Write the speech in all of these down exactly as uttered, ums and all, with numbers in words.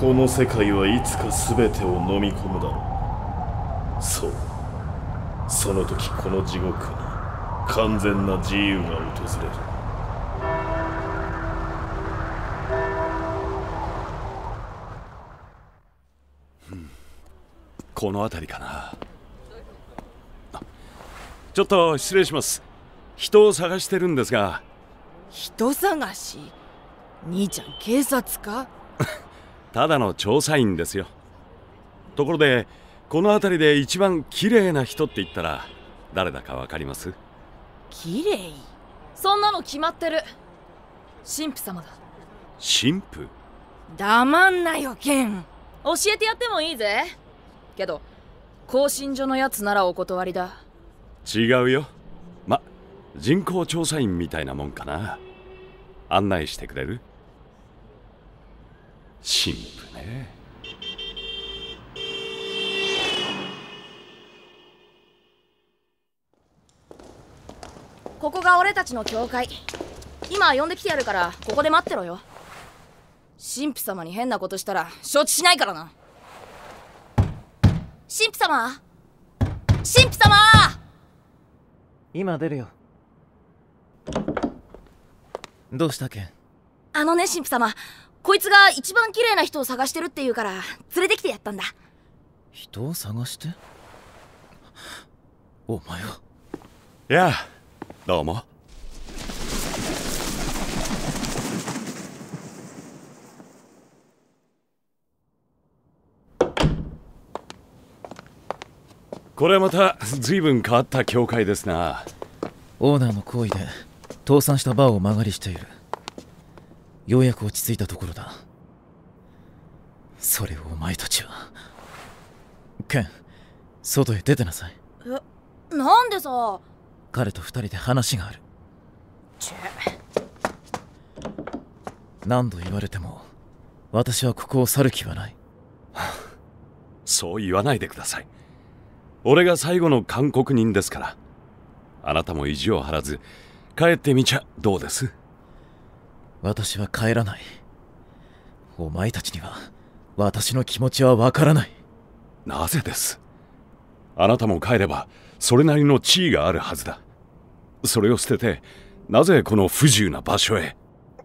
この世界はいつか全てを飲み込むだろう。そう、その時この地獄に完全な自由が訪れる。 この辺りかな。ちょっと失礼します。人を探してるんですが。 人探し？兄ちゃん警察か？ ただの調査員ですよ。ところでこの辺りで一番綺麗な人って言ったら誰だかわかります？ 綺麗？そんなの決まってる。神父様だ。 神父？ 黙んなよケン。教えてやってもいいぜ。けど興信所のやつならお断りだ。 違うよ。ま、人口調査員みたいなもんかな。案内してくれる？神父ね。 ここが俺たちの教会。今呼んできてやるからここで待ってろよ。神父様に変なことしたら承知しないからな。神父様、神父様。 今出るよ。どうしたケン？ あのね神父様、こいつが一番綺麗な人を探してるって言うから連れてきてやったんだ。 人を探して？お前は？ いや、どうも。これはまた随分変わった教会ですな。 オーナーの行為で倒産したバーを間借りしている。ようやく落ち着いたところだ。それをお前たちは。ケン、外へ出てなさい。 え、なんでさ。 彼と二人で話がある。 チェ。 何度言われても私はここを去る気はない。 そう言わないでください。俺が最後の韓国人ですから。あなたも意地を張らず帰ってみちゃどうです？ 私は帰らない。お前たちには私の気持ちはわからない。 なぜです？あなたも帰ればそれなりの地位があるはずだ。それを捨ててなぜこの不自由な場所へ？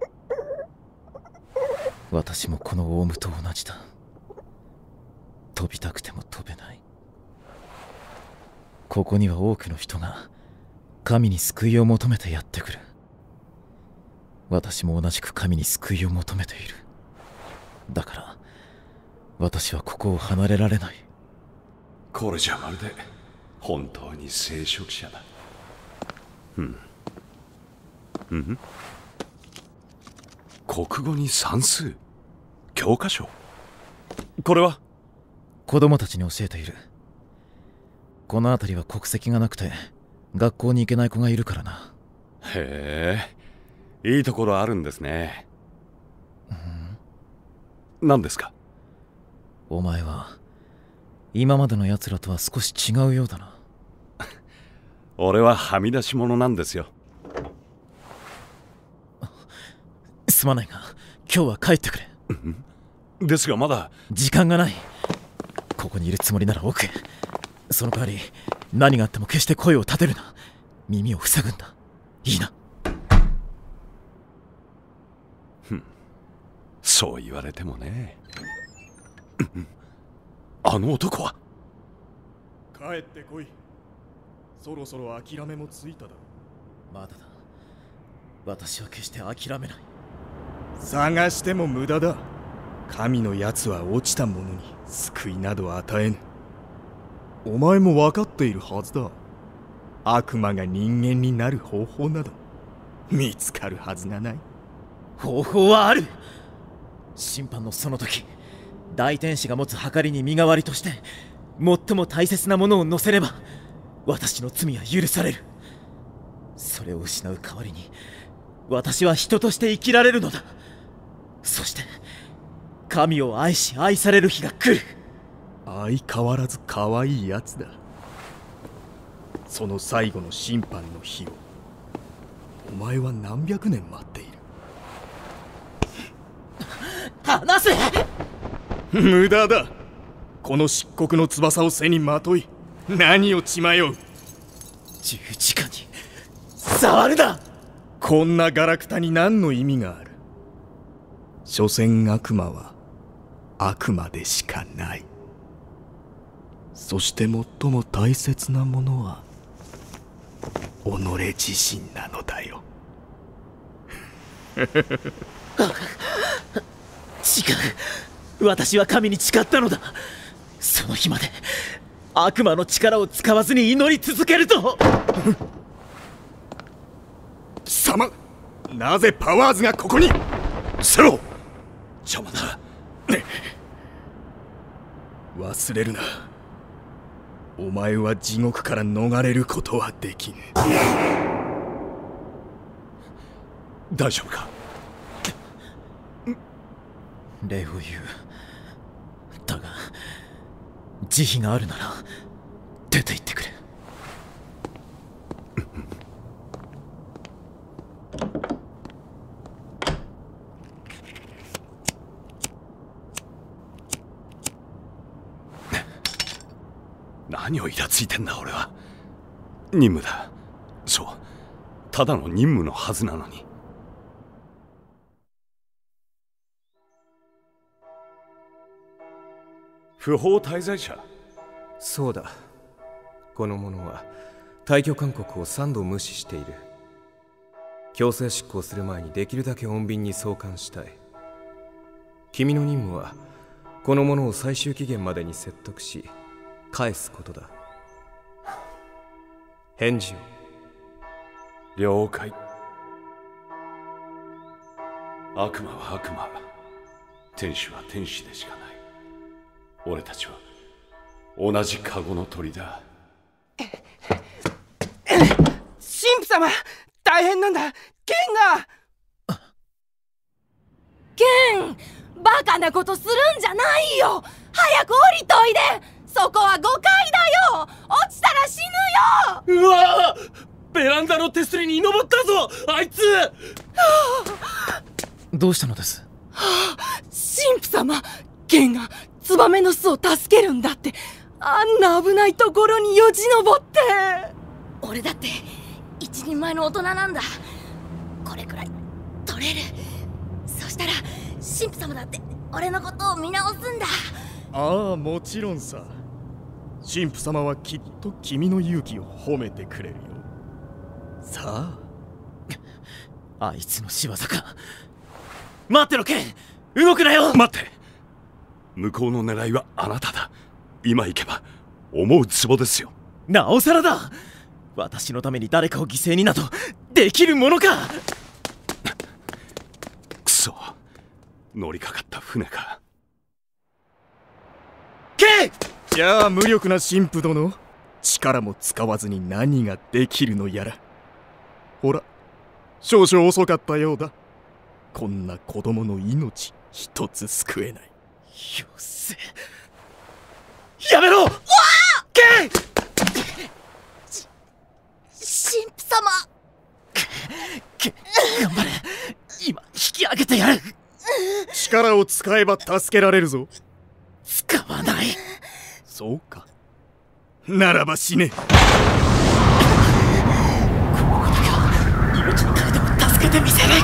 私もこのオウムと同じだ。飛びたくても飛べない。ここには多くの人が神に救いを求めてやってくる。私も同じく神に救いを求めている。だから私はここを離れられない。 これじゃまるで本当に聖職者だ。うんうん国語に算数教科書。これは子供たちに教えている。この辺りは国籍がなくて学校に行けない子がいるからな。 へえ、いいところあるんですね。うん、何ですか？ お前は今までの奴らとは少し違うようだな。 俺ははみ出し者なんですよ。 すまないが今日は帰ってくれ。 ですがまだ時間がない。ここにいるつもりなら奥へ。その代わり何があっても決して声を立てるな。耳を塞ぐんだ。いいな。 ふん、そう言われてもね。あの男は？ 帰ってこい。そろそろ諦めもついただろう。 まだだ。私は決して諦めない。 探しても無駄だ。神のやつは落ちた者に救いなど与えぬ。お前も分かっているはずだ。悪魔が人間になる方法など見つかるはずがない。 方法はある。審判のその時、大天使が持つ計りに身代わりとして最も大切なものを乗せれば私の罪は許される。それを失う代わりに私は人として生きられるのだ。そして神を愛し愛される日が来る。 相変わらず可愛いやつだ。その最後の審判の日をお前は何百年待っている。 離せ。 無駄だ。この漆黒の翼を背にまとい何を血迷う。 十字架に触るな。 こんなガラクタに何の意味がある。所詮悪魔は悪魔でしかない。そして最も大切なものは己自身なのだよ。 違う、私は神に誓ったのだ。その日まで悪魔の力を使わずに祈り続けると。 貴様、なぜパワーズがここに。 セロ、邪魔だ。 忘れるな。お前は地獄から逃れることはできぬ。 大丈夫か。 礼を言う。だが慈悲があるなら出て行ってくれ。 何をイラついてんだ俺は。任務だ。そう、ただの任務のはずなのに。不法滞在者。 そうだ。この者は退去勧告を三度無視している。強制執行する前にできるだけ穏便に送還したい。君の任務はこの者を最終期限までに説得し返すことだ。返事を。 了解。悪魔は悪魔、天使は天使でしかない。俺たちは同じカゴの鳥だ。 神父様、大変なんだ。剣が。 剣、バカなことするんじゃないよ。早く降りといで。そこはごかいだよ。落ちたら死ぬよ。 うわぁ、ベランダの手すりに登ったぞあいつ。どうしたのです。 はあ、神父様、剣がツバメの巣を助けるんだって。あんな危ないところによじ登って。 俺だって一人前の大人なんだ。これくらい取れる。そしたら神父様だって俺のことを見直すんだ。 ああ、もちろんさ。神父様はきっと君の勇気を褒めてくれるよ。さあ。あいつの仕業か。待ってろケン、動くなよ。 待って、向こうの狙いはあなただ。今行けば思うツボですよ。 なおさらだ。私のために誰かを犠牲になどできるものか。 くそ、乗りかかった船か。 ケン。 じゃあ無力な神父殿、力も使わずに何ができるのやら。ほら、少々遅かったようだ。こんな子供の命一つ救えない。 よせ。やめろ。わあ！ケン！ 神父様。 ケン、頑張れ。今引き上げてやる。 力を使えば助けられるぞ。 使わない。 そうか。ならば死ね。 この子だけは命の代でも助けてみせる。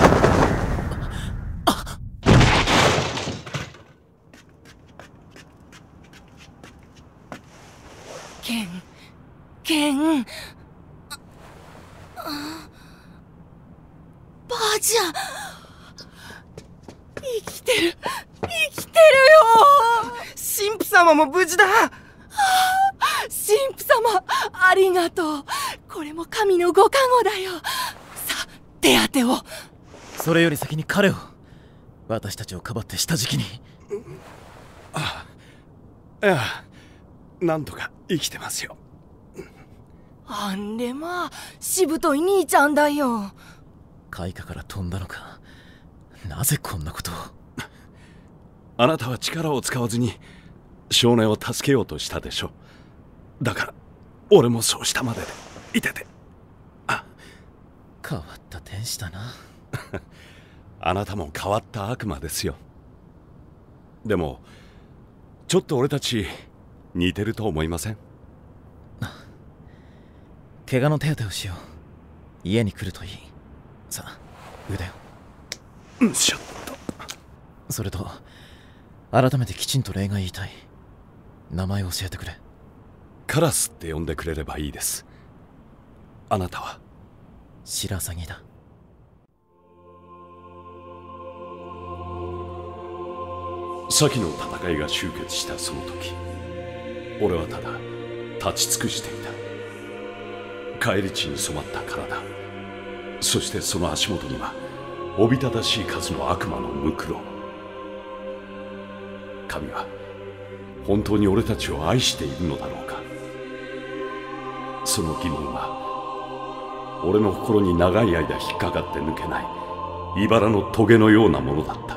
ケン、ケン。 ばあちゃん、 生きてる、生きてるよ。神父様も無事だ。神父様、ありがとう。これも神のご加護だよ。さあ、手当てを。 それより先に彼を、私たちをかばって下敷きに。 ああ、いや、なんとか生きてますよ。 あんでまあ、しぶとい兄ちゃんだよ。 開花から飛んだのか。なぜこんなことを。 あなたは力を使わずに少年を助けようとしたでしょ。だから俺もそうしたまででいてて。あ、 変わった天使だな。 あなたも変わった悪魔ですよ。 でもちょっと俺たち似てると思いません？ 怪我の手当てをしよう。家に来るといい。さあ、腕を。 うんしょっと。 それと改めてきちんと礼が言いたい。名前を教えてくれ。 カラスって呼んでくれればいいです。あなたは？ 白鷺だ。 先の戦いが終結したその時、俺はただ立ち尽くしていた。返り血に染まった体、そしてその足元にはおびただしい数の悪魔のムクロ。神は本当に俺たちを愛しているのだろうか。その疑問は俺の心に長い間引っかかって抜けない茨のトゲのようなものだった。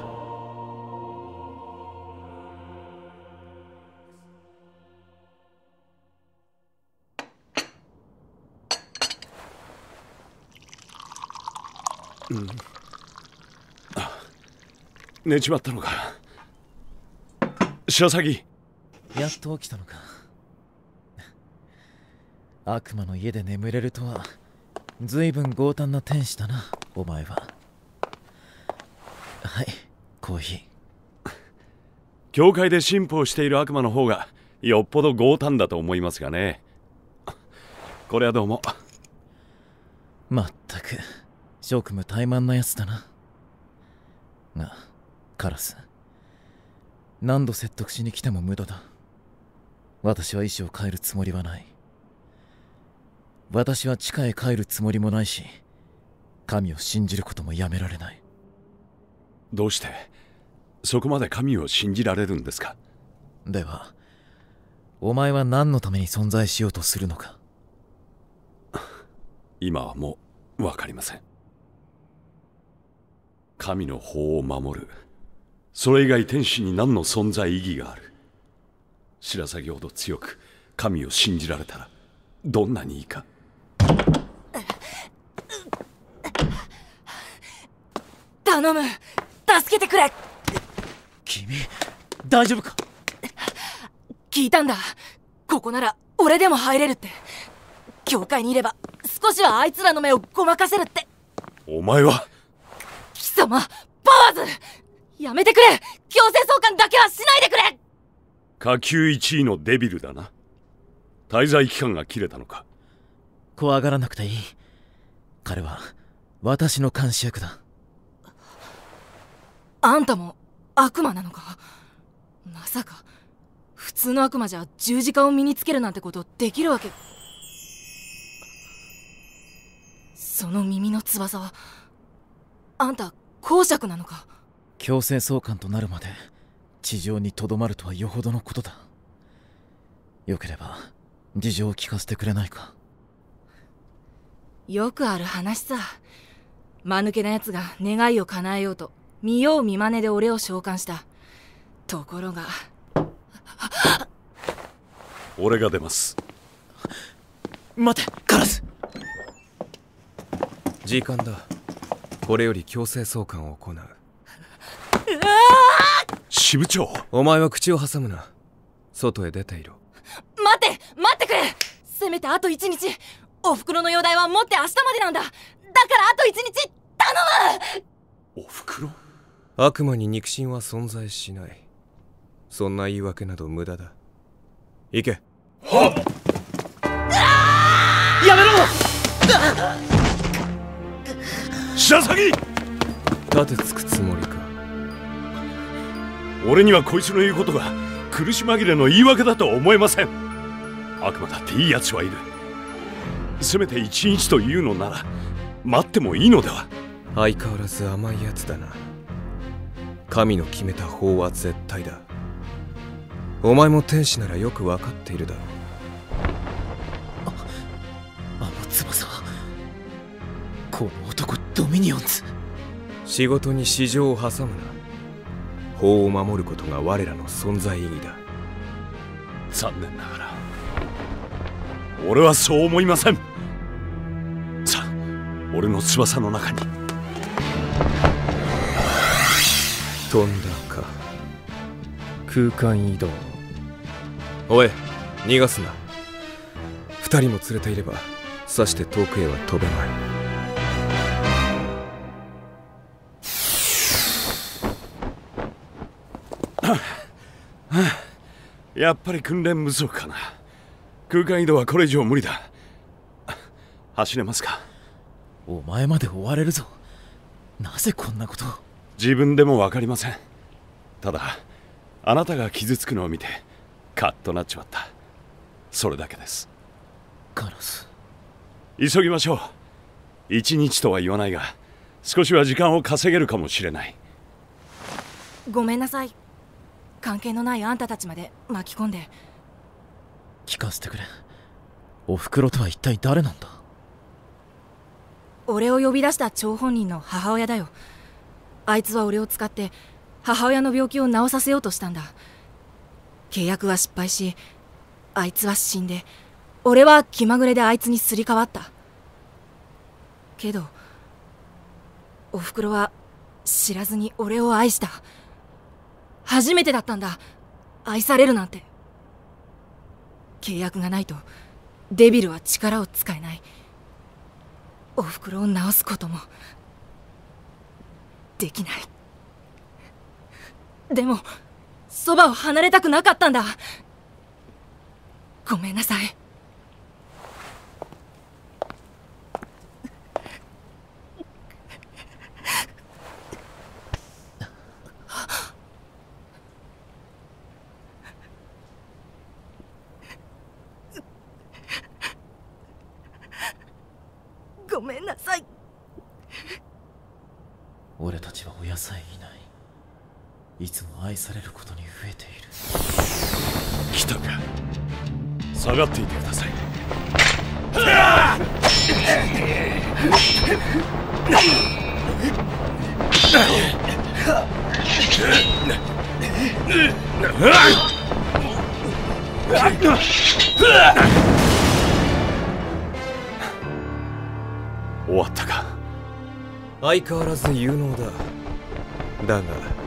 うん、あ、寝ちまったのか。白鷺、 やっと起きたのか。悪魔の家で眠れるとは随分強胆な天使だな、お前は。はい、コーヒー。 教会で進歩している悪魔の方がよっぽど強胆だと思いますがね。これはどうも。 まったく職務怠慢なやつだな。が、カラス、何度説得しに来ても無駄だ。私は意志を変えるつもりはない。私は地下へ帰るつもりもないし、神を信じることもやめられない。 どうしてそこまで神を信じられるんですか？ では、お前は何のために存在しようとするのか？ 今はもう分かりません。神の法を守る、それ以外天使に何の存在意義がある？白鷺ほど強く神を信じられたらどんなにいいか。 頼む、助けてくれ。 君、大丈夫か？ 聞いたんだ。ここなら俺でも入れるって。教会にいれば少しはあいつらの目をごまかせるって。 お前は？ 貴様、パワーズ、やめてくれ。強制送還だけはしないでくれ。 下級いちいのデビルだな。滞在期間が切れたのか？ 怖がらなくていい。彼は私の監視役だ。 あんたも悪魔なのか？まさか普通の悪魔じゃ十字架を身につけるなんてことできるわけ？その耳の翼はあんた公爵なのか？ 強制送還となるまで地上にとどまるとはよほどのことだ。よければ事情を聞かせてくれないか？ よくある話さ。間抜けな奴が願いを叶えようと見よう見まねで俺を召喚した。ところが俺が出ます。 待て、カラス。 時間だ。これより強制送還を行う。 支部長、 お前は口を挟むな。外へ出ていろ。 待って待ってくれ。せめてあと一日。お袋の容体はもって明日までなんだ。だからあと一日頼む。 お袋？ 悪魔に肉親は存在しない。そんな言い訳など無駄だ。行け。 はっ！やめろ！ 白鷺！ 立てつくつもりか？ 俺にはこいつの言うことが苦し紛れの言い訳だとは思えません。悪魔だっていいやつはいる。せめて一日というのなら待ってもいいのでは？ 相変わらず甘いやつだな。神の決めた法は絶対だ。お前も天使ならよく分かっているだろう。 あ、あの翼はこの男ドミニオンズ。 仕事に私情を挟むな。法を守ることが我らの存在意義だ。 残念ながら俺はそう思いません。さあ、俺の翼の中に。 飛んだか。 空間移動。おい、逃がすな。二人も連れていればさして遠くへは飛べない。 やっぱり訓練不足かな。空間移動はこれ以上無理だ。走れますか？ お前まで追われるぞ。なぜこんなことを。 自分でも分かりません。ただあなたが傷つくのを見てカッとなっちまった。それだけです。 カラス、 急ぎましょう。一日とは言わないが少しは時間を稼げるかもしれない。 ごめんなさい。関係のないあんたたちまで巻き込んで。 聞かせてくれ。おふくろとは一体誰なんだ？ 俺を呼び出した張本人の母親だよ。あいつは俺を使って母親の病気を治させようとしたんだ。契約は失敗し、あいつは死んで、俺は気まぐれであいつにすり替わった。けどおふくろは知らずに俺を愛した。初めてだったんだ、愛されるなんて。契約がないとデビルは力を使えない。おふくろを治すこともできない。でもそばを離れたくなかったんだ。ごめんなさい。ごめんなさい。 俺たちは親さえいない。いつも愛されることに飢えている。 来たか。下がっていてください。終わったか。 相変わらず有能だ。だが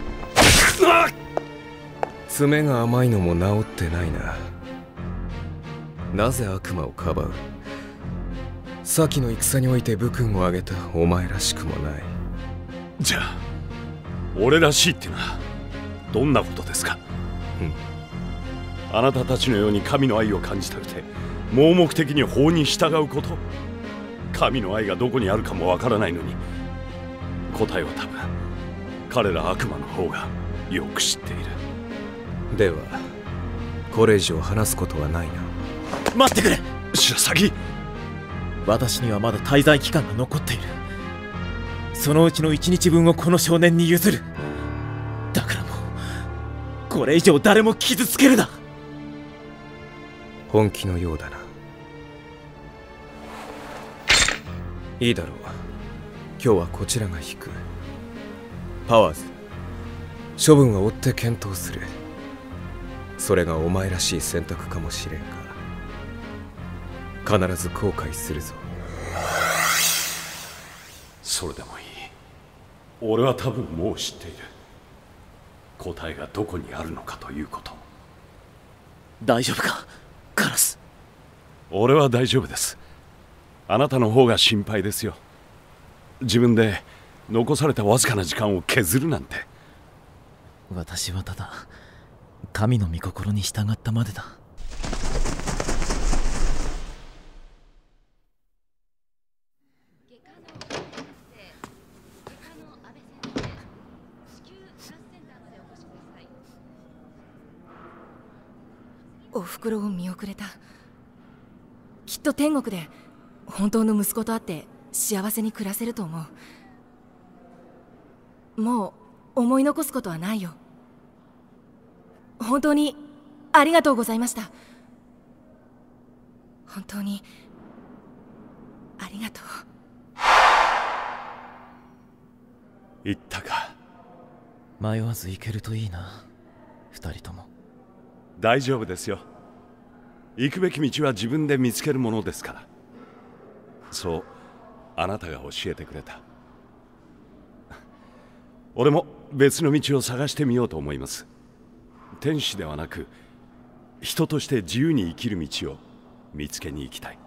爪が甘いのも治ってないな。なぜ悪魔をかばう？先の戦において武勲を挙げたお前らしくもない。 じゃあ俺らしいってのはどんなことですか？ うん、 あなたたちのように神の愛を感じたくて盲目的に法に従うこと。神の愛がどこにあるかもわからないのに。答えは多分彼ら悪魔の方がよく知っている。 ではこれ以上話すことはないな。 待ってくれ。 白鷺、 私にはまだ滞在期間が残っている。そのうちの一日分をこの少年に譲る。だからもうこれ以上誰も傷つけるな。 本気のようだな。いいだろう。今日はこちらが引く。パワーズ、処分は追って検討する。それがお前らしい選択かもしれんが必ず後悔するぞ。 それでもいい。俺は多分もう知っている。答えがどこにあるのかということ。 大丈夫かカラス？ 俺は大丈夫です。あなたの方が心配ですよ。自分で残されたわずかな時間を削るなんて。 私はただ神の御心に従ったまでだ。 おふくろを見送れた。きっと天国で本当の息子と会って幸せに暮らせると思う。もう思い残すことはないよ。本当にありがとうございました。本当にありがとう。 言ったか。 迷わず行けるといいな、二人とも。 大丈夫ですよ。行くべき道は自分で見つけるものですから。そうあなたが教えてくれた。俺も別の道を探してみようと思います。 天使ではなく人として自由に生きる道を見つけに行きたい。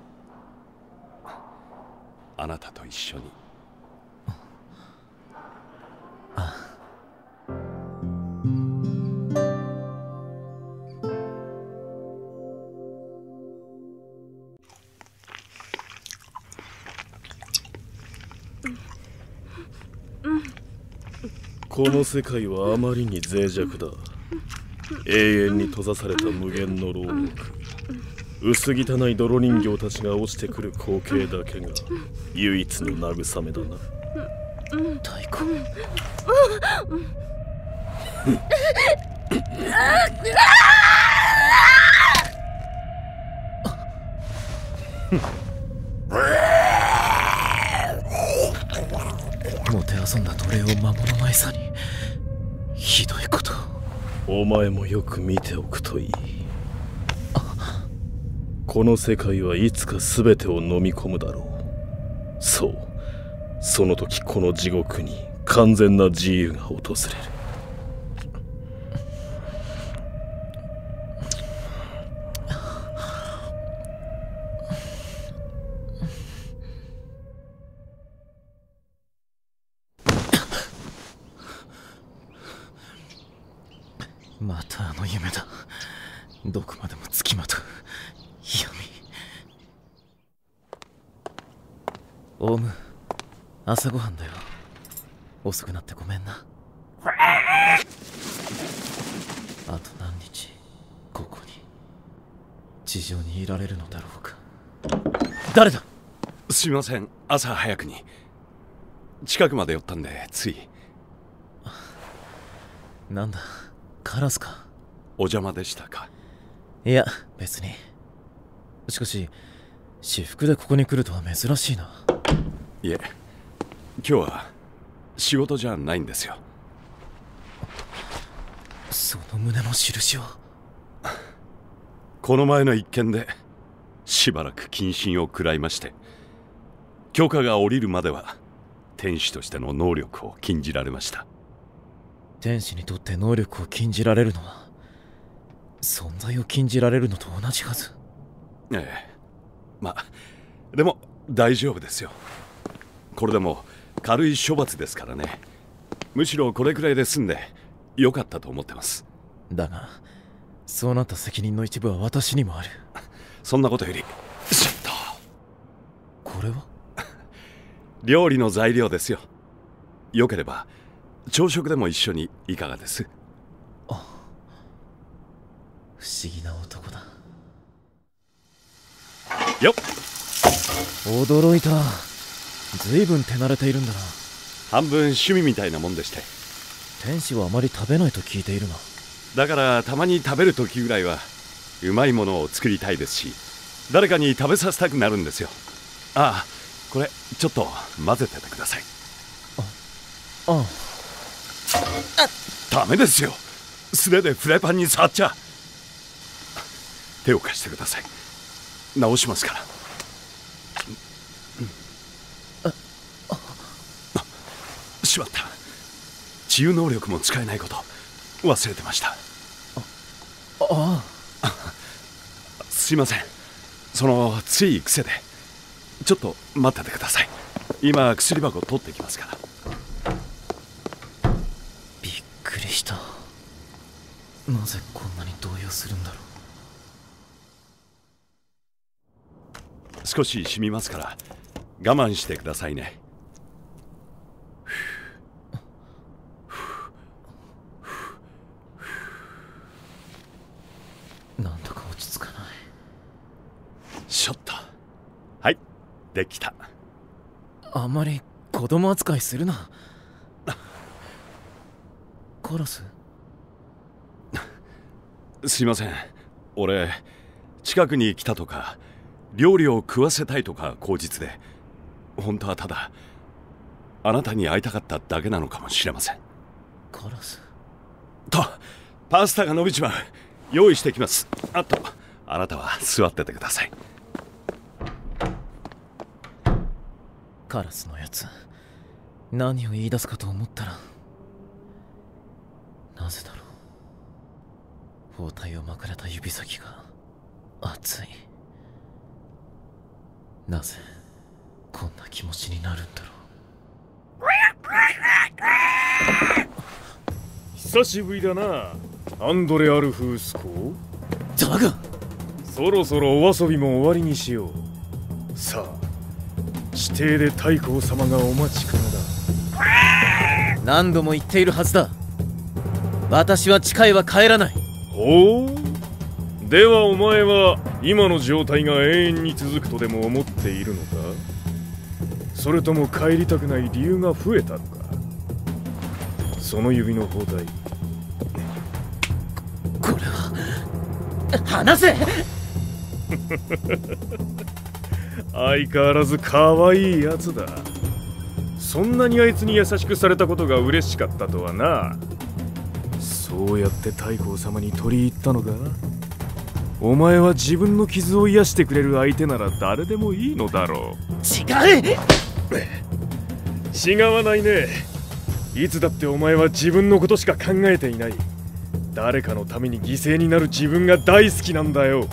あなたと一緒に。 この世界はあまりに脆弱だ。永遠に閉ざされた無限の牢獄。薄汚い泥人形たちが落ちてくる光景だけが唯一の慰めだな。 太鼓。もてあそんだ奴隷を守る前さにひどいこと。 お前もよく見ておくといい。この世界はいつか全てを飲み込むだろう。そう、その時この地獄に完全な自由が訪れる。 またあの夢だ。どこまでもつきまとう闇。オウム、朝ごはんだよ。遅くなってごめんな。あと何日ここに地上にいられるのだろうか。誰だ。 すみません、朝早くに近くまで寄ったんでつい。 なんだ、カラスか。 お邪魔でしたか。 いや別に。しかし私服でここに来るとは珍しいな。 いえ、今日は仕事じゃないんですよ。 その胸の印は。 この前の一件でしばらく謹慎を食らいまして、許可が下りるまでは天使としての能力を禁じられました。 天使にとって能力を禁じられるのは存在を禁じられるのと同じはず。 ええ、まあでも大丈夫ですよ。これでも軽い処罰ですからね。むしろこれくらいで済んでよかったと思ってます。 だがそうなった責任の一部は私にもある。 そんなことより、ちょっとこれは料理の材料ですよ。よければ朝食でも一緒にいかがです？ あ、不思議な男だよっ。 驚いた。随分手慣れているんだな。 半分趣味みたいなもんでして。 天使はあまり食べないと聞いているな。 だからたまに食べる時ぐらいはうまいものを作りたいですし、誰かに食べさせたくなるんですよ。ああ、これちょっと混ぜててください。 あああ。 ダメですよ、素手でフライパンに触っちゃ。手を貸してください、直しますから。しまった、治癒能力も使えないこと忘れてました。 ああ。 すいません、そのつい癖で。ちょっと待っててください。今薬箱取ってきますから。 びっくりした。なぜこんなに動揺するんだろう。少し染みますから我慢してくださいね。 なんとか落ち着かない。 ショット。はい、できた。 あまり子供扱いするな。カラス？ すいません、俺近くに来たとか料理を食わせたいとか口実で、本当はただあなたに会いたかっただけなのかもしれません。 カラスと、パスタが伸びちまう。用意してきます。あとあなたは座っててください。 カラスのやつ、何を言い出すかと思ったら、なぜだろ包帯を巻かれた指先が熱い。なぜこんな気持ちになるんだろう。 久しぶりだな、アンドレ・アルフース公。 だがそろそろお遊びも終わりにしよう。さあ、指定で太閤様がお待ちかねだ。何度も言っているはずだ。私は誓いは帰らない。 おお、ではお前は今の状態が永遠に続くとでも思っているのか。それとも帰りたくない理由が増えたのか。その指の包帯、 これは離せ。 相変わらず可愛いやつだ。そんなにあいつに優しくされたことが嬉しかったとはな。そうやって太閤様に取り入ったのか。お前は自分の傷を癒してくれる相手なら誰でもいいのだろう。 違う。 違わないね。いつだってお前は自分のことしか考えていない。誰かのために犠牲になる自分が大好きなんだよ。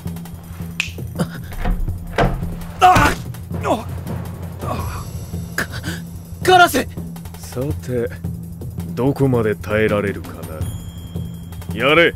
カラセ。 さて、どこまで耐えられるかな。やれ。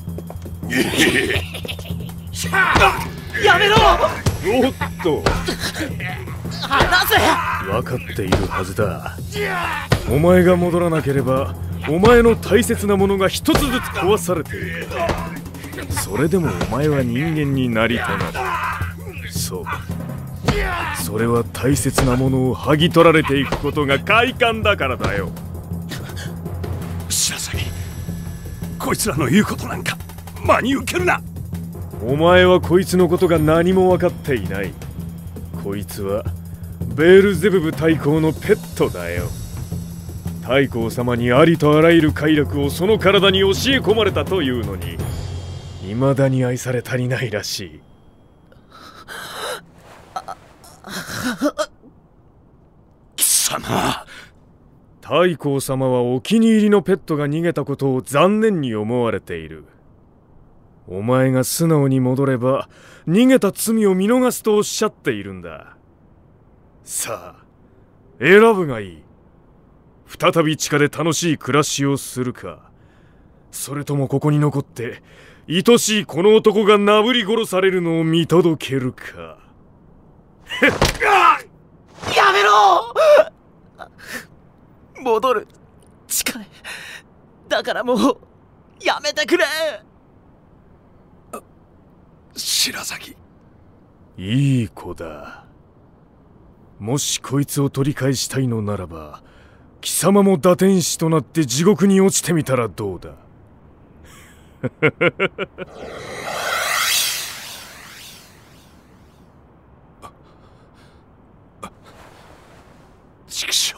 やめろ。 おっと、 離せ。 分かっているはずだ。お前が戻らなければお前の大切なものが一つずつ壊されている。それでもお前は人間になりたがる。そう、それは大切なものを剥ぎ取られていくことが快感だからだよ。 白鷺、こいつらの言うことなんか真に受けるな。 お前はこいつのことが何も分かっていない。こいつはベールゼブブ太閤のペットだよ。太閤様にありとあらゆる快楽をその体に教え込まれたというのに、未だに愛され足りないらしい。 貴様、 太閤様はお気に入りのペットが逃げたことを残念に思われている。お前が素直に戻れば逃げた罪を見逃すとおっしゃっているんだ。さあ、選ぶがいい。再び地下で楽しい暮らしをするか、それともここに残って愛しいこの男がなぶり殺されるのを見届けるか。 やめろ。戻る。誓いだからもうやめてくれ。 白鷺、 いい子だ。もしこいつを取り返したいのならば、貴様も打天使となって地獄に落ちてみたらどうだ。 畜生、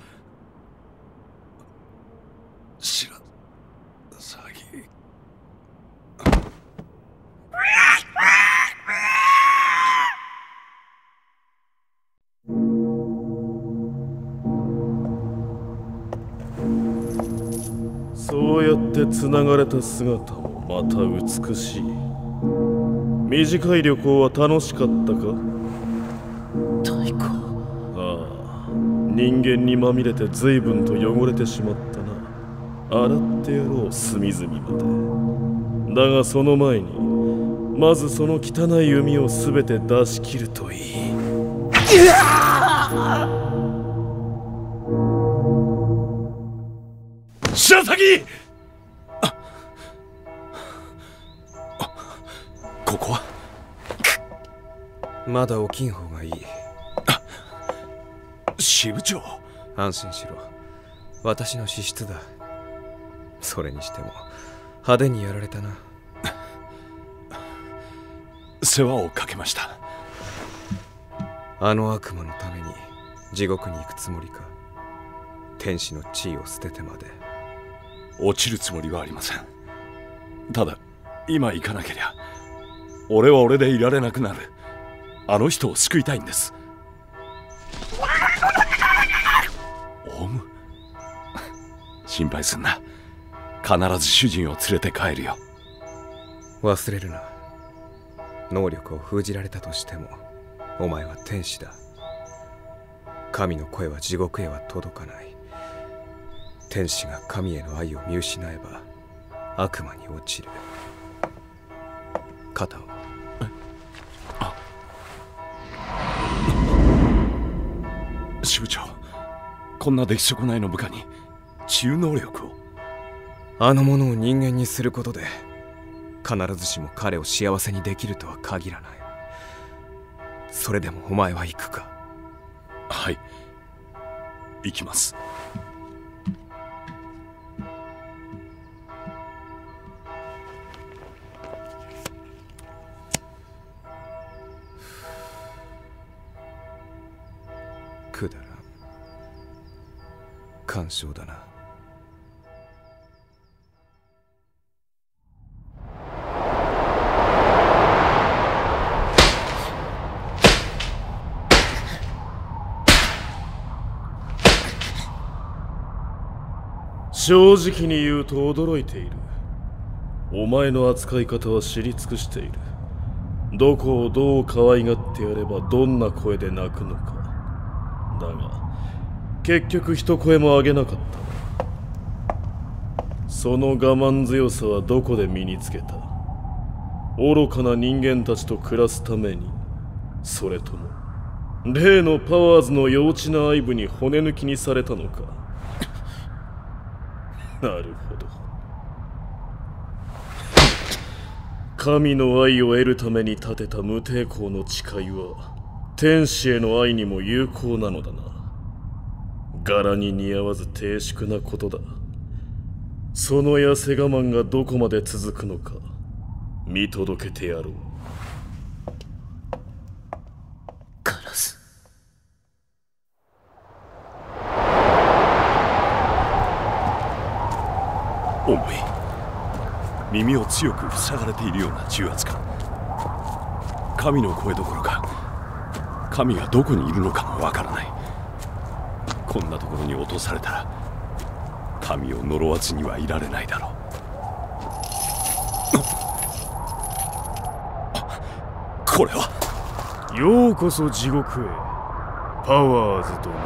白鷺。 そうやってつながれた姿もまた美しい。短い旅行は楽しかったか。 太閤。 ああ、人間にまみれて随分と汚れてしまったな。洗ってやろう、隅々まで。だがその前にまずその汚い弓をすべて出し切るといい。 白鷺、ここはまだ起きん方がいい。 支部長、 安心しろ、私の資質だ。それにしても派手にやられたな。 世話をかけました。 あの悪魔のために地獄に行くつもりか。天使の地位を捨ててまで。 落ちるつもりはありません。ただ今行かなけりゃ俺は俺でいられなくなる。あの人を救いたいんです。オウム、心配すんな。必ず主人を連れて帰るよ。 忘れるな。能力を封じられたとしてもお前は天使だ。神の声は地獄へは届かない。天使が神への愛を見失えば悪魔に落ちる。肩を。 支部長、こんな出来損ないの部下に治癒能力を。 あのものを人間にすることで必ずしも彼を幸せにできるとは限らない。それでもお前は行くか？ はい、行きます。 くだらん感傷だな。 正直に言うと驚いている。お前の扱い方は知り尽くしている。どこをどう可愛がってやればどんな声で泣くのか。だが結局一声もあげなかった。その我慢強さはどこで身につけた？愚かな人間たちと暮らすために、それとも例のパワーズの幼稚な愛撫に骨抜きにされたのか？なるほど。神の愛を得るために立てた無抵抗の誓いは天使への愛にも有効なのだな。柄に似合わず低粛なことだ。その痩せ我慢がどこまで続くのか見届けてやろう。 カラス。 重い。耳を強く塞がれているような重圧感。神の声どころか神がどこにいるのかもわからない。こんなところに落とされたら神を呪わずにはいられないだろう。これは。 ようこそ地獄へ、パワーズ殿。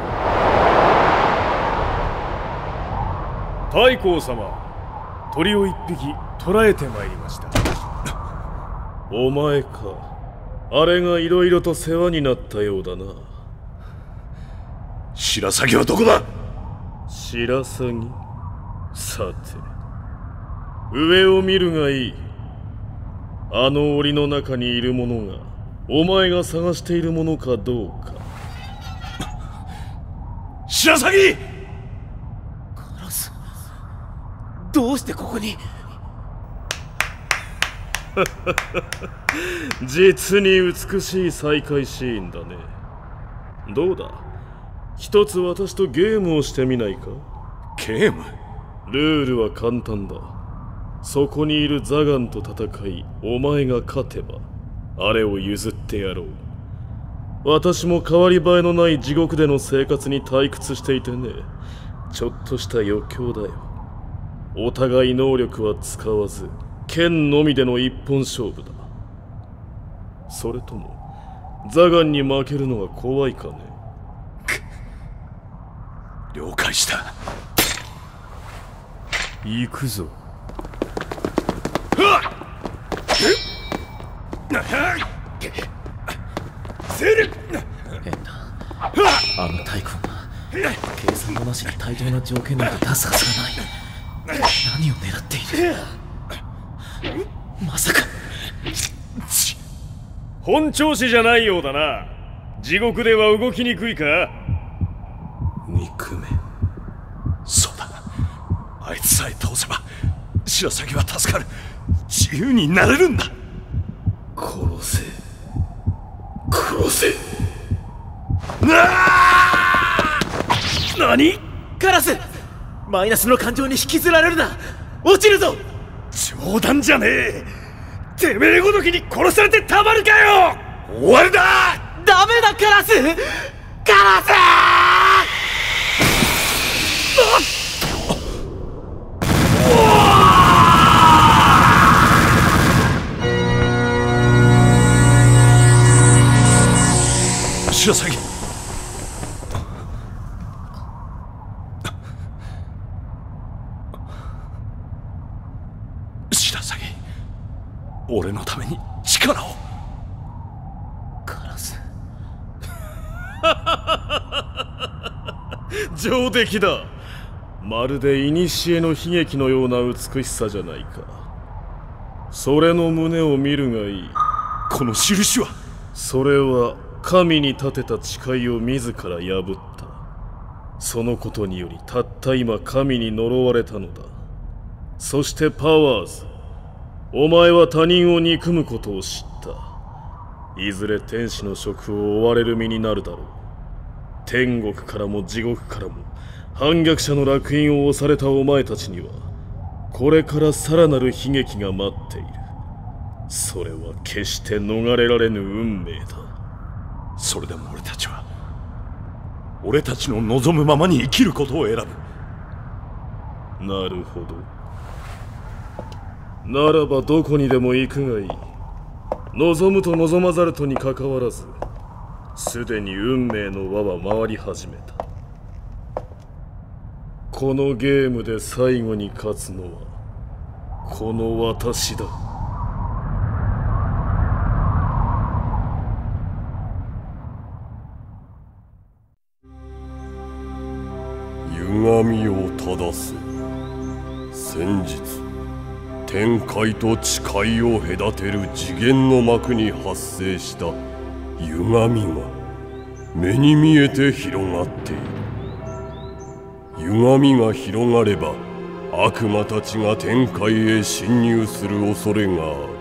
太閤様、鳥を一匹捕らえてまいりました。 お前か。あれがいろいろと世話になったようだな。 白鷺はどこだ？ 白鷺？さて、上を見るがいい。あの檻の中にいるものがお前が探しているものかどうか。 白鷺！ カラス、どうしてここに？ 実に美しい再会シーンだね。どうだ、一つ私とゲームをしてみないか？ ゲーム？ ルールは簡単だ。そこにいるザガンと戦い、お前が勝てばあれを譲ってやろう。私も変わり映えのない地獄での生活に退屈していてね。ちょっとした余興だよ。お互い能力は使わず剣のみでの一本勝負だ。それともザガンに負けるのが怖いかね？ 了解した。 行くぞ。 変だ。あの太閤が計算もなしに対等な条件なんて出すはずがない。何を狙っている？まさか。 本調子じゃないようだな。地獄では動きにくいか？ 憎め。そうだ、あいつさえ倒せば白鷺は助かる。自由になれるんだ。 殺せ殺せ。 何？カラス、マイナスの感情に引きずられるな。落ちるぞ。 冗談じゃねえ。てめえごときに殺されてたまるかよ。 終わりだ。 ダメだカラス。カラス！ 俺のために力を。 カラス。 上出来だ。まるで古の悲劇のような美しさじゃないか。それの胸を見るがいい。 この印は？ それは神に立てた誓いを自ら破った。そのことによりたった今神に呪われたのだ。そしてパワーズ、お前は他人を憎むことを知った。いずれ天使の職を追われる身になるだろう。天国からも地獄からも反逆者の烙印を押されたお前たちにはこれからさらなる悲劇が待っている。それは決して逃れられぬ運命だ。 それでも俺たちは俺たちの望むままに生きることを選ぶ。 なるほど。ならばどこにでも行くがいい。望むと望まざるとにかかわらず、すでに運命の輪は回り始めた。このゲームで最後に勝つのはこの私だ。 歪みを正す。先日天界と地界を隔てる次元の幕に発生した歪みが目に見えて広がっている。歪みが広がれば悪魔たちが天界へ侵入する恐れがある。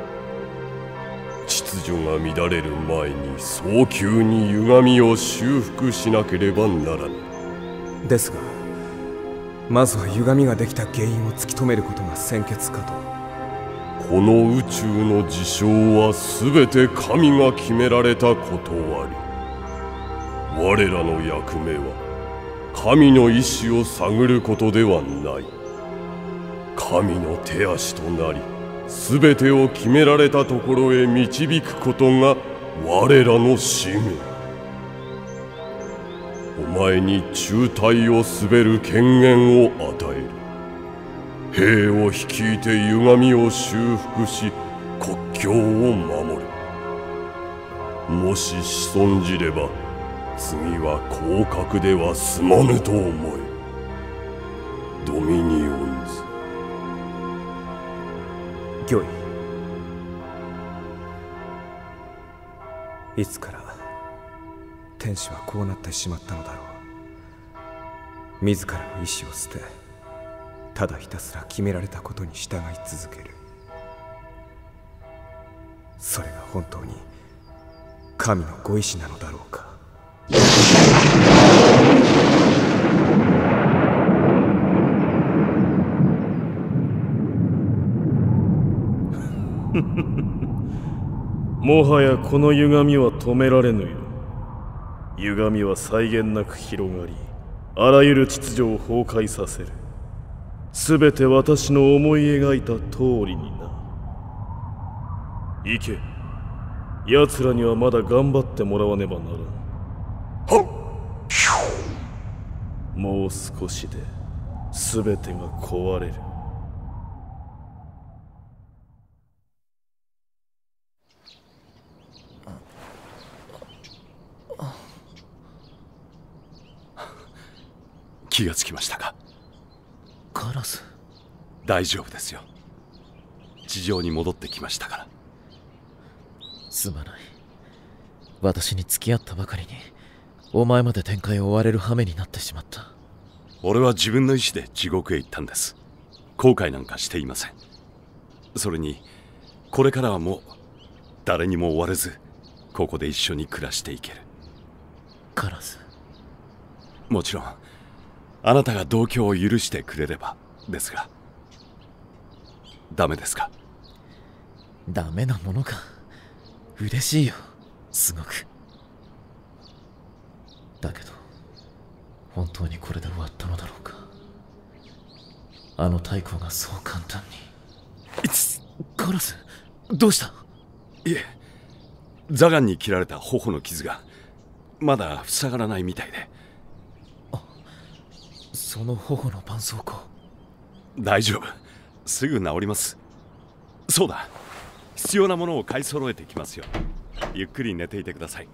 秩序が乱れる前に早急に歪みを修復しなければならぬ。 ですがまずは歪みができた原因を突き止めることが先決かと。 この宇宙の事象は全て神が決められたことあり、我らの役目は神の意志を探ることではない。神の手足となり全てを決められたところへ導くことが我らの使命。お前に中隊を滑る権限を与える。兵を率いて歪みを修復し国境を守る。もし仕損じれば次は降格では済まぬと思え。ドミニオンズ。 御意。いつから天使はこうなってしまったのだろう。自らの意志を捨て、ただひたすら決められたことに従い続ける。それが本当に神のご意志なのだろうか。 もはやこの歪みは止められぬよ。歪みは際限なく広がり、あらゆる秩序を崩壊させる。すべて私の思い描いた通りにな。行け。奴らにはまだ頑張ってもらわねばならん。もう少しで全てが壊れる。 気がつきましたか？ カラス。 大丈夫ですよ。地上に戻ってきましたから。 すまない。私に付き合ったばかりにお前まで展開を追われる羽目になってしまった。 俺は自分の意志で地獄へ行ったんです。後悔なんかしていません。それにこれからはもう誰にも追われずここで一緒に暮らしていける。 カラス。 もちろんあなたが同居を許してくれればですが。ダメですか？ ダメなものか。嬉しいよ、すごく。だけど本当にこれで終わったのだろうか。あの太鼓がそう簡単に。カラス、どうした？ いえ、ザガンに切られた頬の傷がまだ塞がらないみたいで。 あ、その頬の絆創膏。 大丈夫、すぐ治ります。そうだ、 必要なものを買い揃えてきますよ。ゆっくり寝ていてください。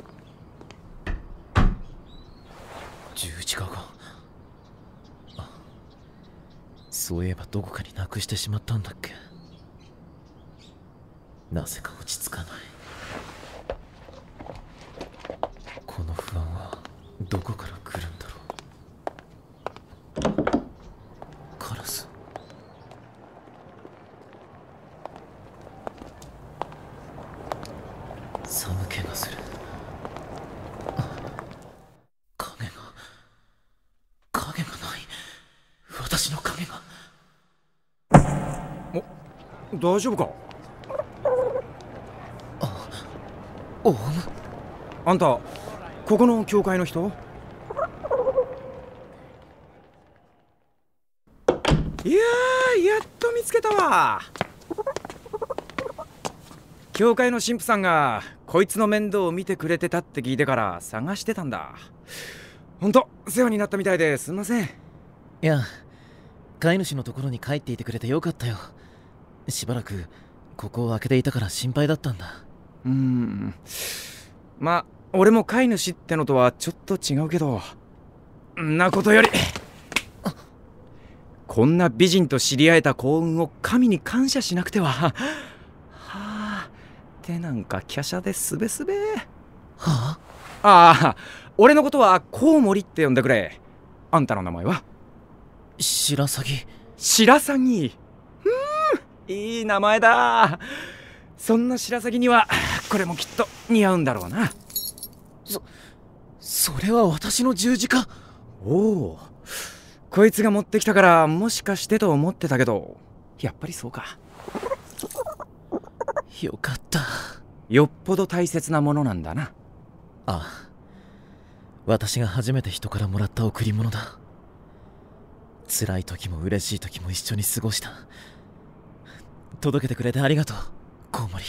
十字架が、あ、そういえばどこかになくしてしまったんだっけ。なぜか落ち着かない。この不安はどこから来るんだろう。カラス。寒気がする。影が影がない。私の影が。 お、大丈夫か。 あ、オウム。 あんたここの教会の人？いやー、やっと見つけたわ。教会の神父さんがこいつの面倒を見てくれてたって聞いてから探してたんだ。ほんと世話になったみたいですんません。 いや、飼い主のところに帰っていてくれてよかったよ。しばらくここを開けていたから心配だったんだ。 うーん、まあ俺も飼い主ってのとはちょっと違うけど、んなことよりこんな美人と知り合えた幸運を神に感謝しなくては。はあ、手なんか華奢ですべすべ。 はあああ、俺のことはコウモリって呼んでくれ。あんたの名前は？ 白鷺。 白鷺。うん、いい名前だ。そんな白鷺にはこれもきっと似合うんだろうな。 そそれは私の十字架。 おお、こいつが持ってきたからもしかしてと思ってたけど、やっぱりそうか。 よかった。 よっぽど大切なものなんだな。 ああ、私が初めて人からもらった贈り物だ。辛い時も嬉しい時も一緒に過ごした。届けてくれてありがとう、コウモリ。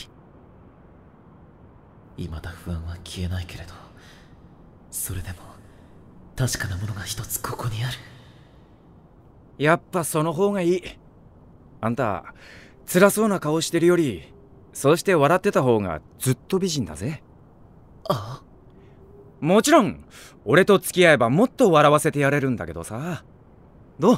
未だ不安は消えないけれど、それでも確かなものが一つここにある。 やっぱその方がいい。あんた辛そうな顔してるより、そうして笑ってた方がずっと美人だぜ。 ああ、 もちろん俺と付き合えばもっと笑わせてやれるんだけどさ。どう？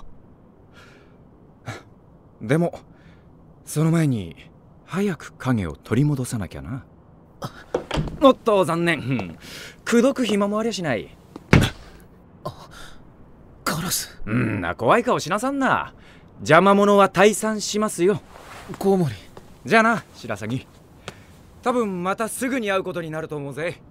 でもその前に早く影を取り戻さなきゃな。おっと残念。口説く暇もありゃしない。 あ、カラス。 うんな怖い顔しなさんな。邪魔者は退散しますよ。 コウモリ。 じゃあな白鷺。多分またすぐに会うことになると思うぜ。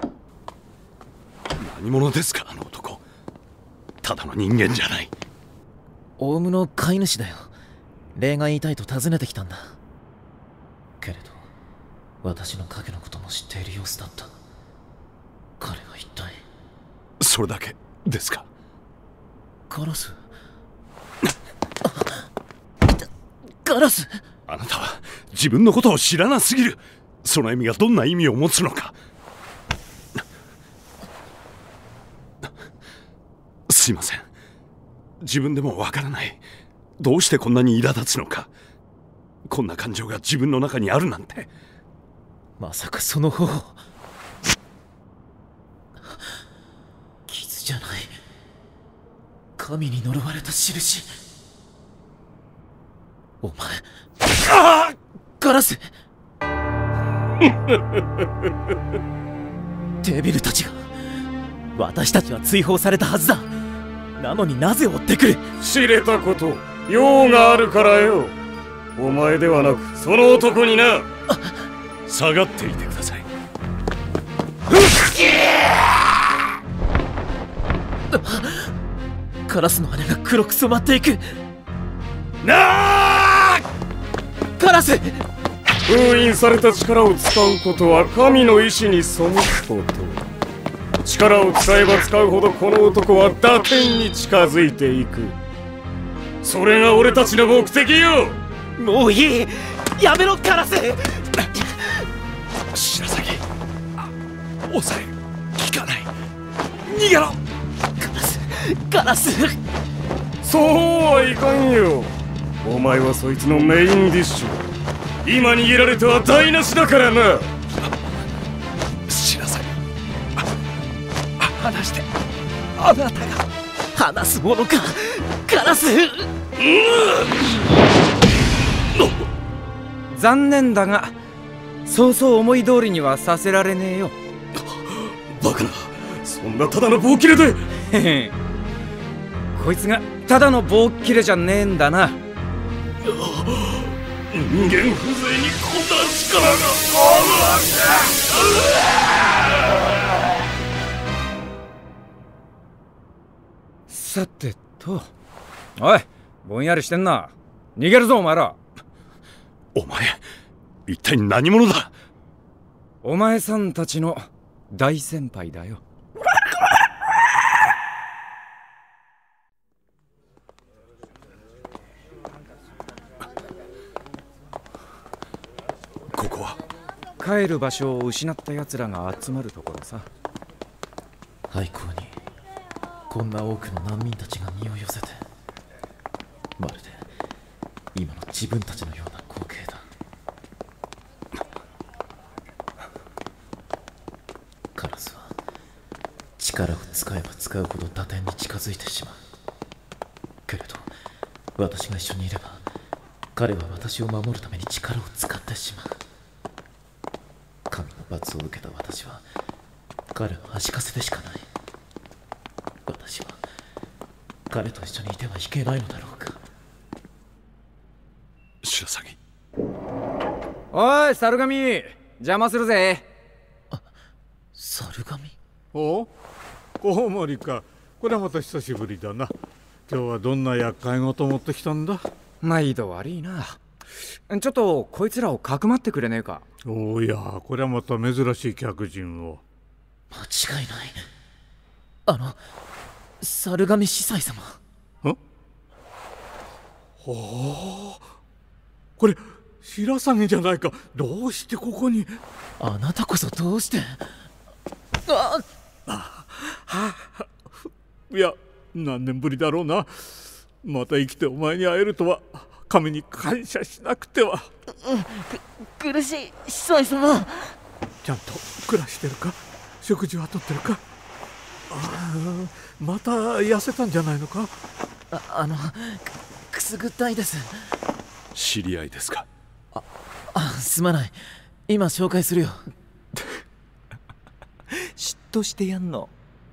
何者ですかあの男。ただの人間じゃない。 オウムの飼い主だよ。礼が言いたいと訪ねてきたんだ。けれど私の影のことも知っている様子だった。彼は一体。 それだけですか。 カラス。カラス。 あなたは自分のことを知らなすぎる。その意味がどんな意味を持つのか。すいません、自分でもわからない。どうしてこんなに苛立つのか。こんな感情が自分の中にあるなんて。 まさかその方。傷じゃない。神に呪われた印。お前。ああ！ガラス。デビルたちが。私たちは追放されたはずだ。なのになぜ追ってくる。 知れたこと、用があるからよ。お前ではなくその男にな。 下がっていてください。 カラスの羽が黒く染まっていく。 なあ！ カラス。 封印された力を使うことは神の意志に背くこと。力を使えば使うほどこの男は打点に近づいていく。それが俺たちの目的よ。 もういい。やめろカラス。 白鷺、抑え効かない。逃げろ。 カラス、カラス。 そうはいかんよ。お前はそいつのメインディッシュ。 今逃げられては台無しだからな。 白鷺、 離して。あなたが話すものか、カラス。 残念だがそうそう思い通りにはさせられねえよ。 バカな、そんなただの棒切れで。 へへこいつがただの棒切れじゃねえんだな。 人間風情にこんな力があるわけ。 さてと、おい、ぼんやりしてんな。逃げるぞお前ら。 お前一体何者だ。 お前さんたちの大先輩だよ。 ここは帰る場所を失った奴らが集まるところさ。 廃校にこんな多くの難民たちが身を寄せて、まるで今の自分たちのような光景だ。カラスは力を使えば使うほど打点に近づいてしまう。けれど私が一緒にいれば彼は私を守るために力を使ってしまう。神の罰を受けた私は彼を弾かせてしかない。私は彼と一緒にいてはいけないのだろうか。 白鷺、 おい猿神、邪魔するぜ。 あ、猿神。 お、コウモリか。これはまた久しぶりだな。今日はどんな厄介事持ってきたんだ。 毎度悪いな。ちょっとこいつらをかくまってくれねえか。 おや、これはまた珍しい客人を。 間違いない。あの猿神司祭様。 ん？ほう、これ白鷺じゃないか。どうしてここに。 あなたこそどうして。ああ、はあ、いや、何年ぶりだろうな。また生きてお前に会えるとは神に感謝しなくては。 く苦しい司祭様。 ちゃんと暮らしてるか。食事はとってるか。ああ、また痩せたんじゃないのか。 あ、あのくすぐったいです。 知り合いですか。 ああ、すまない。今紹介するよ。 嫉妬してやんの。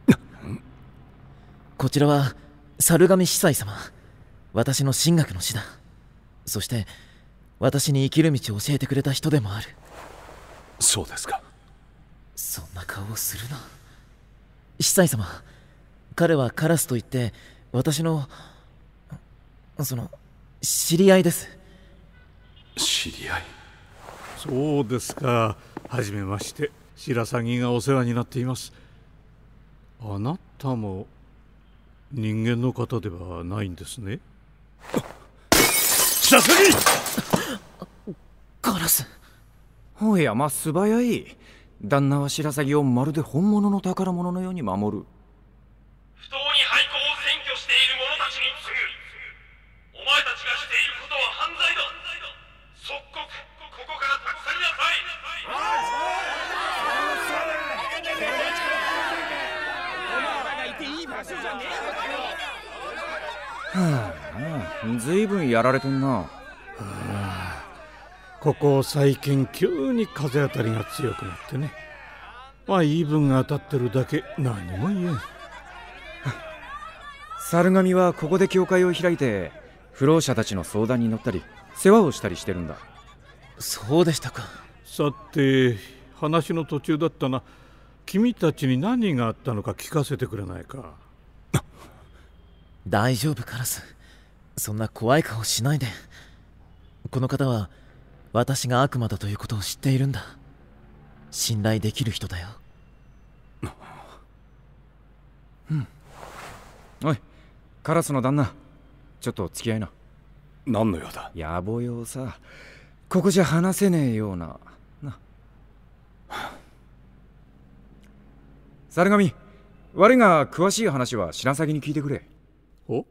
こちらは猿神司祭様。私の神学の師だ。そして私に生きる道を教えてくれた人でもある。 そうですか。 そんな顔をするな。司祭様、彼はカラスといって私のその知り合いです。 知り合い。 そうですか。はじめまして。白鷺がお世話になっています。あなたも人間の方ではないんですね。 白鷺！ カラス。 おや、まあ素早い。旦那は白鷺をまるで本物の宝物のように守る。 不当に廃校を占拠している者たちに告ぐ。お前たちがしていることは犯罪だ。即刻ここから立ち去りなさい。 はあ、ずいぶんやられてんな。はあ、ここ最近急に風当たりが強くなってね。まあ言い分が当たってるだけ、何も言えん。 猿神はここで教会を開いて不老者たちの相談に乗ったり世話をしたりしてるんだ。 そうでしたか。 さて、話の途中だったな。君たちに何があったのか聞かせてくれないか。 大丈夫カラス。そんな怖い顔しないで。この方は私が悪魔だということを知っているんだ。信頼できる人だよ。 うん。おい、カラスの旦那、ちょっと付き合いな。 何の用だ。 野暮用さ。ここじゃ話せねえようなな。猿神、悪いが詳しい話は白鷺に聞いてくれ。 お？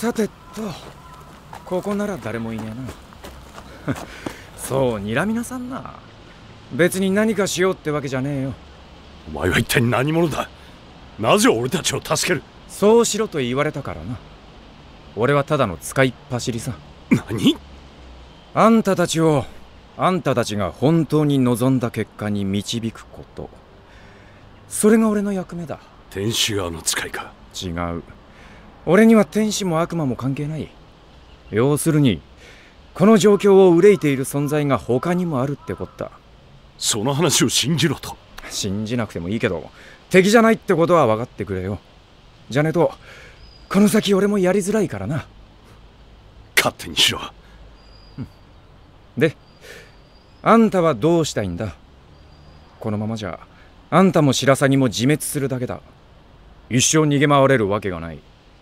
さてと、ここなら誰もいねえな。そう睨みなさんな。別に何かしようってわけじゃねえよ。 お前は一体何者だ。なぜ俺たちを助ける。 そうしろと言われたからな。俺はただの使いっ走りさ。 何？ あんたたちをあんたたちが本当に望んだ結果に導くこと、それが俺の役目だ。 天使側の使いか。 違う。俺には天使も悪魔も関係ない。要するにこの状況を憂いている存在が他にもあるってこった。 その話を信じろと。 信じなくてもいいけど、敵じゃないってことは分かってくれよ。じゃねえとこの先俺もやりづらいからな。 勝手にしろ。 で、あんたはどうしたいんだ。このままじゃあんたも白鷺も自滅するだけだ。一生逃げ回れるわけがない。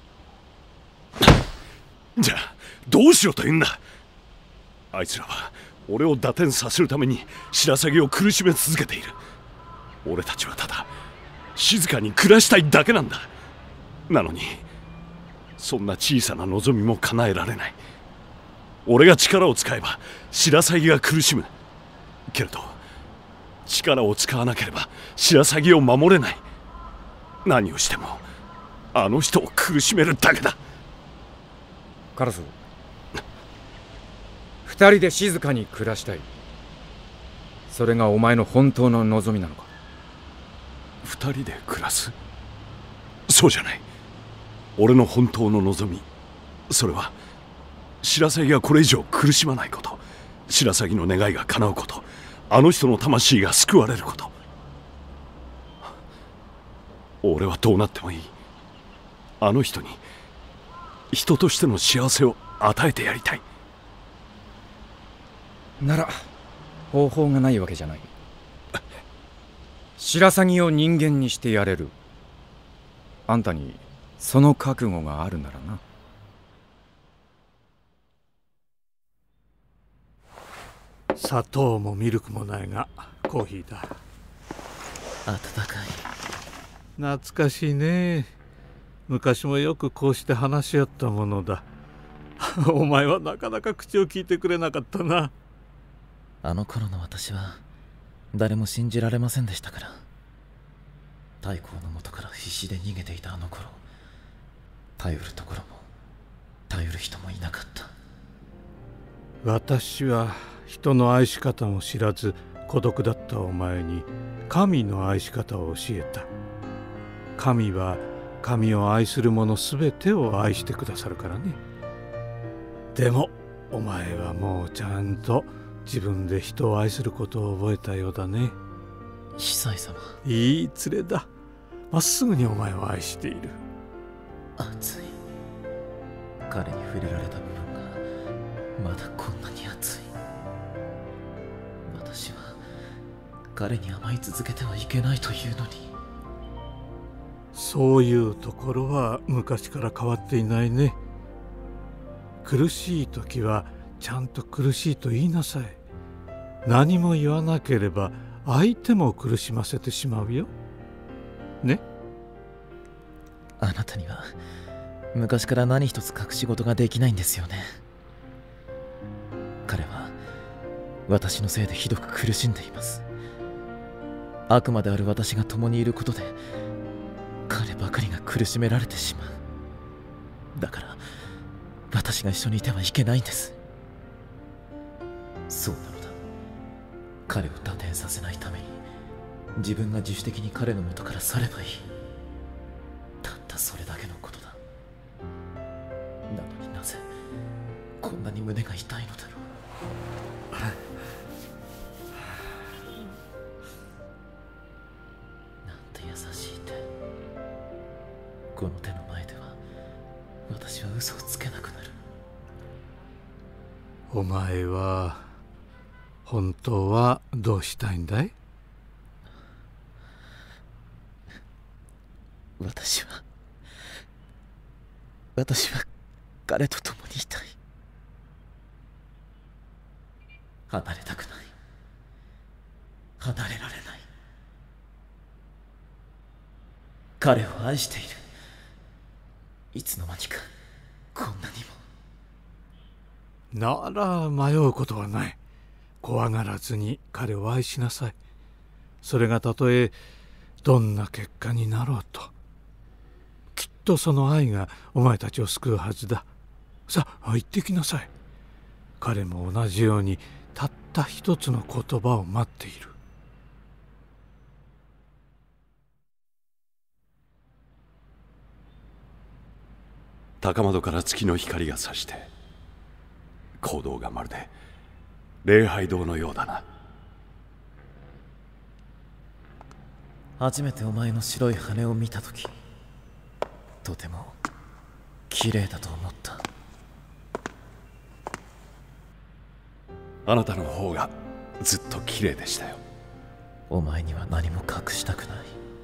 じゃあどうしろと言うんだ。あいつらは俺を打点させるために白鷺を苦しめ続けている。俺たちはただ静かに暮らしたいだけなんだ。なのにそんな小さな望みも叶えられない。俺が力を使えば白鷺が苦しむけれど、力を使わなければ白鷺を守れない。何をしてもあの人を苦しめるだけだ。 カラス、二人で静かに暮らしたい。それがお前の本当の望みなのか。 二人で暮らす？そうじゃない。俺の本当の望み、それは白鷺がこれ以上苦しまないこと、白鷺の願いが叶うこと、あの人の魂が救われること。俺はどうなってもいい。あの人に人としての幸せを与えてやりたい。 なら方法がないわけじゃない。白鷺を人間にしてやれる。あんたにその覚悟があるならな。 砂糖もミルクもないがコーヒーだ。 温かい。 懐かしいね。昔もよくこうして話し合ったものだ。お前はなかなか口を聞いてくれなかったな。 あの頃の私は誰も信じられませんでしたから。太閤の元から必死で逃げていたあの頃、頼るところも頼る人もいなかった。 私は人の愛し方も知らず孤独だったお前に神の愛し方を教えた。神は神を愛する者すべてを愛してくださるからね。でもお前はもうちゃんと自分で人を愛することを覚えたようだね。 司祭様、 いい連れだ。まっすぐにお前を愛している。 熱い。彼に触れられた部分がまだこんなに熱い。私は彼に甘い続けてはいけないというのに。 そういうところは昔から変わっていないね。苦しい時はちゃんと苦しいと言いなさい。何も言わなければ相手も苦しませてしまうよ。ね。 あなたには昔から何一つ隠し事ができないんですよね。彼は私のせいでひどく苦しんでいます。悪魔である私が共にいることで彼ばかりが苦しめられてしまう。だから私が一緒にいてはいけないんです。そうなのだ。彼を打点させないために自分が自主的に彼の元から去ればいい。たったそれだけのことだ。なのになぜこんなに胸が痛いのだろう。なんて優しい手。この手の前では私は嘘をつけなくなる。 お前は本当はどうしたいんだい？ 私は私は彼と共にいたい。離れたくない。離れられない。彼を愛している。いつの間にかこんなにも。なら迷うことはない。怖がらずに彼を愛しなさい。それがたとえどんな結果になろうと、きっとその愛がお前たちを救うはずだ。さあ行ってきなさい。彼も同じようにたった一つの言葉を待っている。 高窓から月の光が差して、行動がまるで礼拝堂のようだな。 初めてお前の白い羽を見たとき、とても綺麗だと思った。 あなたの方がずっと綺麗でしたよ。 お前には何も隠したくない。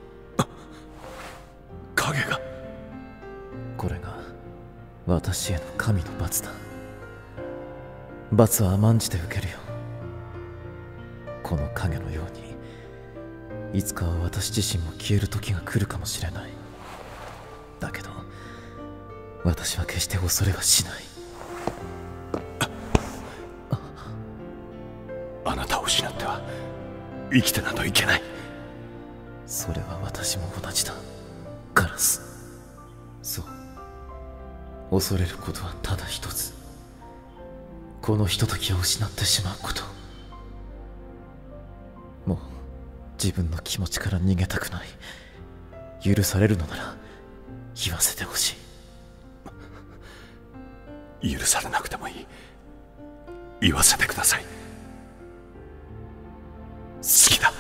影が。 これが私への神の罰だ。罰は甘んじて受けるよ。この影のようにいつかは私自身も消える時が来るかもしれない。だけど私は決して恐れはしない。 あなたを失っては生きてなどいけない。 それは私も同じだ、ガラス。そう、恐れることはただ一つ。このひとときを失ってしまうこと。もう自分の気持ちから逃げたくない。許されるのなら言わせてほしい。許されなくてもいい。言わせてください。好きだ。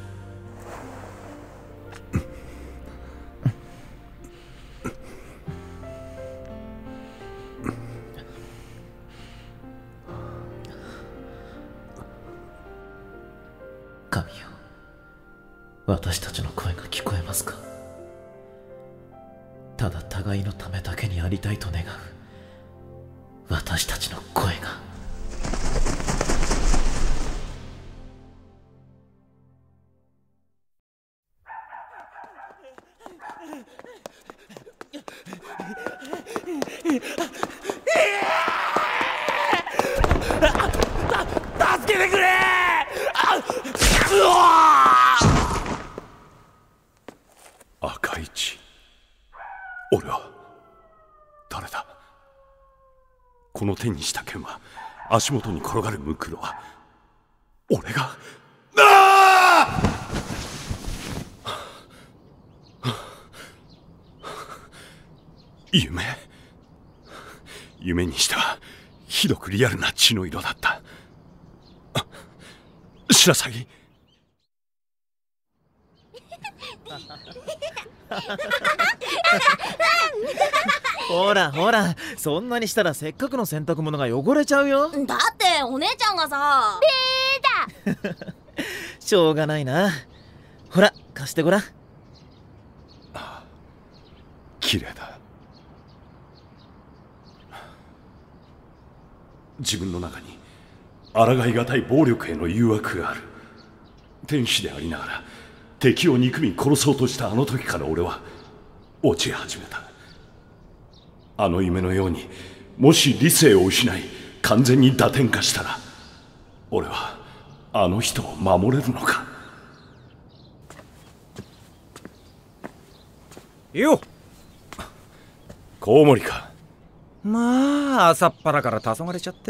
神よ、私たちの声が聞こえますか？ただ互いのためだけにありたいと願う私たちの声が。 助けてくれ！ 赤市、俺は誰だ？この手にした剣は、足元に転がるムクロは俺が。ああ！夢夢にしてはひどくリアルな血の色だった。白鷺。 ほらほら、そんなにしたらせっかくの洗濯物が汚れちゃうよ。 だってお姉ちゃんがさ。 ベーだしょうがないな。ほら貸してごらん。 綺麗だ。自分の中に抗いがたい暴力への誘惑がある。天使でありながら敵を憎み殺そうとしたあの時から俺は落ち始めた。あの夢のように、もし理性を失い完全に打点化したら、俺はあの人を守れるのか。 よっ、 コウモリか。 まあ朝っぱらから黄昏れちゃって。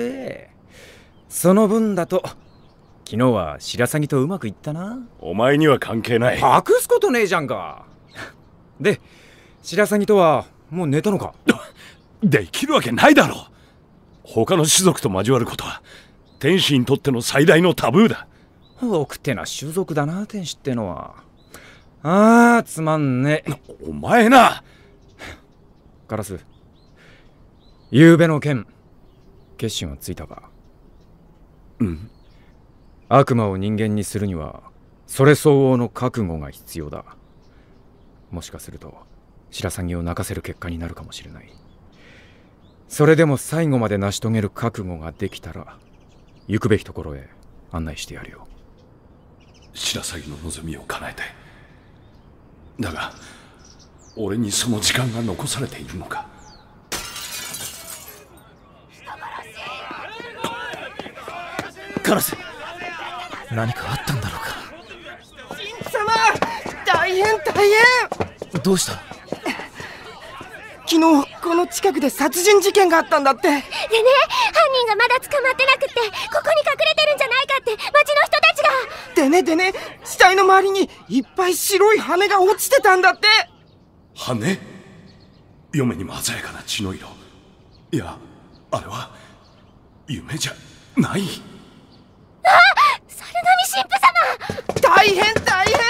その分だと昨日は白鷺とうまくいったな。 お前には関係ない。 隠すことねえじゃんか。で白鷺とはもう寝たのか？ できるわけないだろう。他の種族と交わることは天使にとっての最大のタブーだ。 奥手な種族だな、天使ってのは。あーつまんねえ。 お前な。 ガラス、ゆうべの件決心はついたか？ うん。 悪魔を人間にするにはそれ相応の覚悟が必要だ。もしかすると白鷺を泣かせる結果になるかもしれない。それでも最後まで成し遂げる覚悟ができたら行くべきところへ案内してやるよ。 白鷺の望みを叶えたい。だが俺にその時間が残されているのか。 カラス、何かあったんだろうか。 神父様、大変大変。 どうした？ 昨日この近くで殺人事件があったんだって。でね、 犯人がまだ捕まってなくって、ここに隠れてるんじゃないかって町の人たちが。 でねでね、死体の周りにいっぱい白い羽が落ちてたんだって。 羽？嫁にも鮮やかな血の色。いや、あれは夢じゃない。 あ、猿神神父様、 大変大変。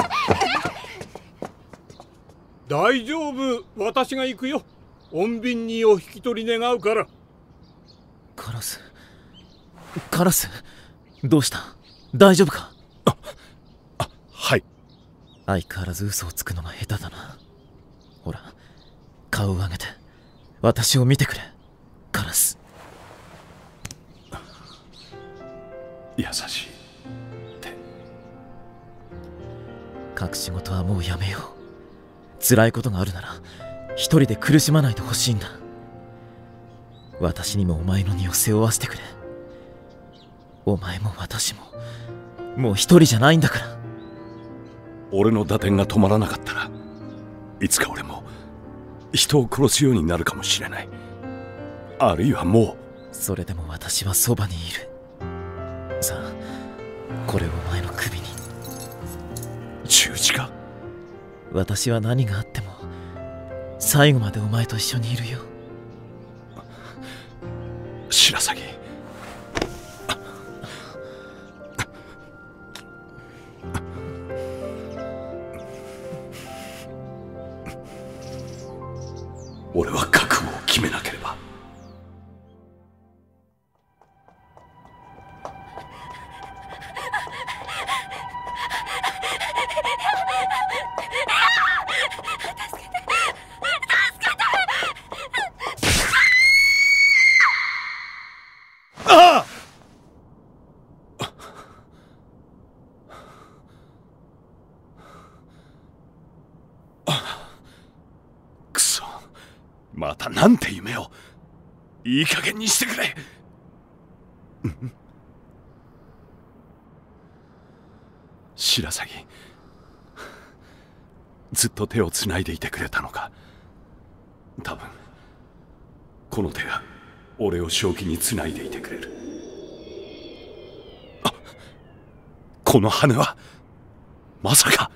大丈夫、私が行くよ。穏便にお引き取り願うから。 カラス、カラス、どうした？大丈夫か？ あ、あ、はい。 相変わらず嘘をつくのが下手だな。ほら、顔を上げて私を見てくれ、カラス。 優しいって。 隠し事はもうやめよう。辛いことがあるなら一人で苦しまないでほしいんだ。私にもお前の荷を背負わせてくれ。お前も私ももう一人じゃないんだから。 俺の打点が止まらなかったらいつか俺も人を殺すようになるかもしれない。あるいはもう。それでも私はそばにいる。さあ、これをお前の首に。 十字架？ 私は何があっても最後までお前と一緒にいるよ。 白鷺、俺は覚悟を決めなければ。またなんて夢を。いい加減にしてくれ。白鷺、ずっと手をつないでいてくれたのか。多分この手が俺を正気につないでいてくれる。あ、この羽はまさか。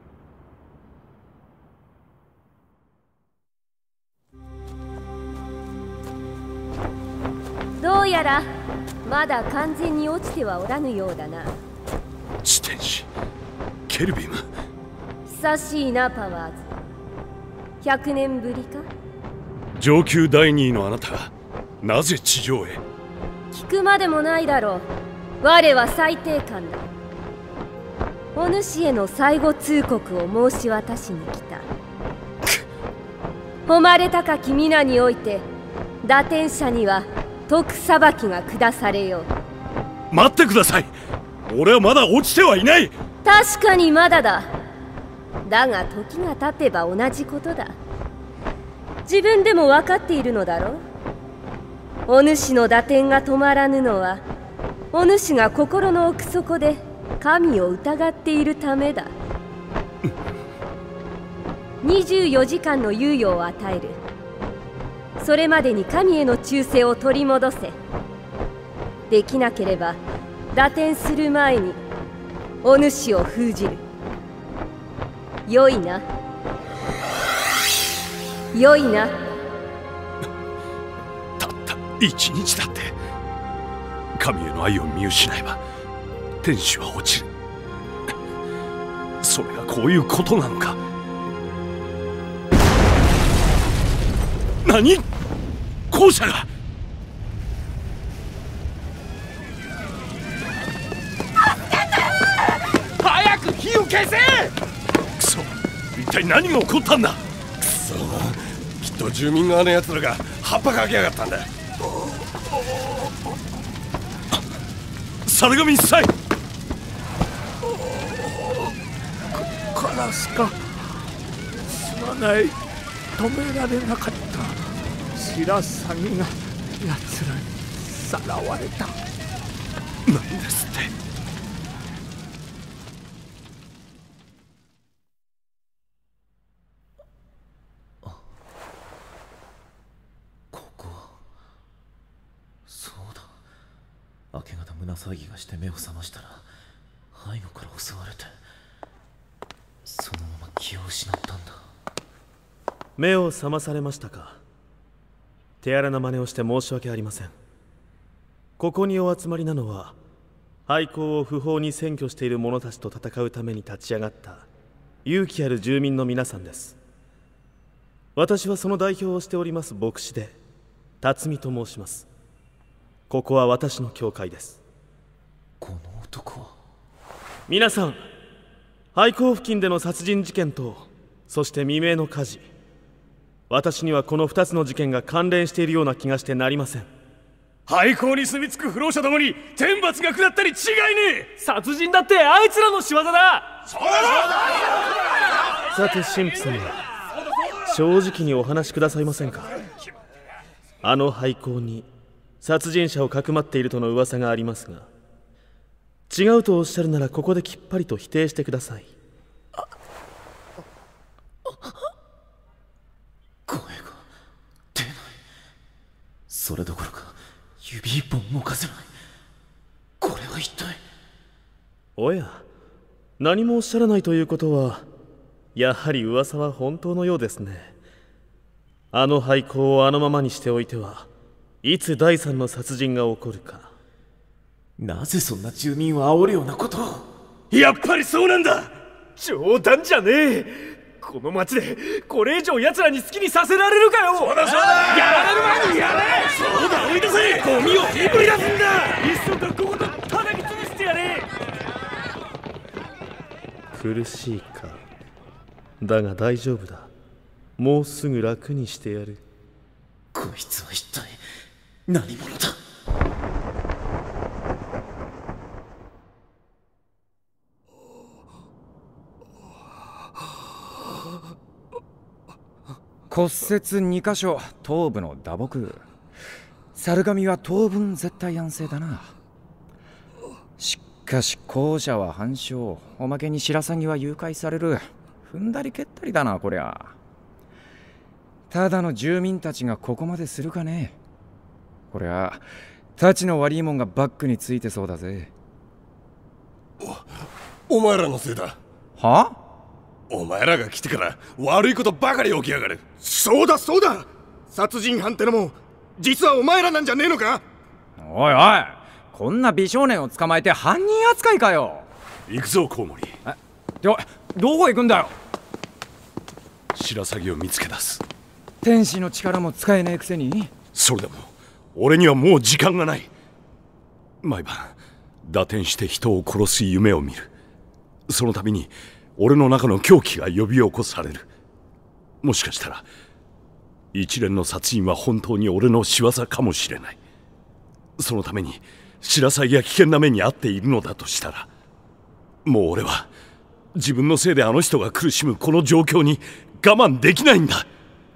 どうやらまだ完全に落ちてはおらぬようだな。 地天使ケルビム、 久しいなパワーズ。ひゃくねんぶりか。 上級第二位のあなたがなぜ地上へ？ 聞くまでもないだろう。我は裁定官だ。お主への最後通告を申し渡しに来た。誉れ高き皆において打天者には徳裁きが下されよう。待ってください。俺はまだ落ちてはいない。 確かにまだだ。だが時が経てば同じことだ。自分でも分かっているのだろう。お主の打点が止まらぬのはお主が心の奥底で神を疑っているためだ。にじゅうよじかんの猶予を与える。それまでに神への忠誠を取り戻せ。できなければ打点する前にお主を封じる。よいな。よいな。 たった一日だって。神への愛を見失えば天使は落ちる。それがこういうことなのか。何？校舎が。 早く火を消せ！ くそ、一体何が起こったんだ。 くそ、きっと住民側のやつらが葉っぱかけやがったんだ。 猿神さい。 カラスか。すまない、止められなかった。白鷺が奴らにさらわれた。 なんですって。 ここはそうだ。明け方胸騒ぎがして目を覚ましたら背後から襲われて、そのまま気を失ったんだ。 目を覚まされましたか。手荒な真似をして申し訳ありません。ここにお集まりなのは廃校を不法に占拠している者たちと戦うために立ち上がった勇気ある住民の皆さんです。私はその代表をしております牧師で辰巳と申します。ここは私の教会です。 この男は。 皆さん、廃校付近での殺人事件とそして未明の火事、私にはこのふたつの事件が関連しているような気がしてなりません。 廃校に住み着く不老者どもに天罰が下ったり違いねえ。殺人だってあいつらの仕業だ。そうださて神父様、正直にお話しくださいませんか。あの廃校に殺人者をかくまっているとの噂がありますが、違うとおっしゃるならここできっぱりと否定してください。 声が出ない。それどころか指一本動かせない。これは一体。 おや、何もおっしゃらないということはやはり噂は本当のようですね。あの廃校をあのままにしておいてはいつ第三の殺人が起こるか。 なぜそんな住民を煽るようなことを。 やっぱりそうなんだ。冗談じゃねえ。この町でこれ以上奴らに好きにさせられるかよ。そうだそうだ、やられる前にやれ。そうだ、追い出せ。ゴミを振り繰り出すんだ。いっそとここと叩き潰してやれ。 苦しいか。だが大丈夫だ。もうすぐ楽にしてやる。 こいつは一体何者だ。 骨折にかしょ、頭部の打撲。猿神は当分絶対安静だな。しかし後者は半傷、おまけに白鷺は誘拐される。踏んだり蹴ったりだなこりゃ。ただの住民たちがここまでするかね。こりゃたちの悪いもんがバックについてそうだぜ。 お、お前らのせいだ。 は？ お前らが来てから悪いことばかり起きやがる。 そうだそうだ、殺人犯ってのも実はお前らなんじゃねえのか。 おいおい、こんな美少年を捕まえて犯人扱いかよ。 行くぞコウモリ。 え、どどこ行くんだよ。 白鷺を見つけ出す。 天使の力も使えねえくせに。 それでも俺にはもう時間がない。毎晩打点して人を殺す夢を見る。その度に俺の中の狂気が呼び起こされる。もしかしたら一連の殺人は本当に俺の仕業かもしれない。そのために白鷺が危険な目に遭っているのだとしたら、もう俺は自分のせいであの人が苦しむこの状況に我慢できないんだ。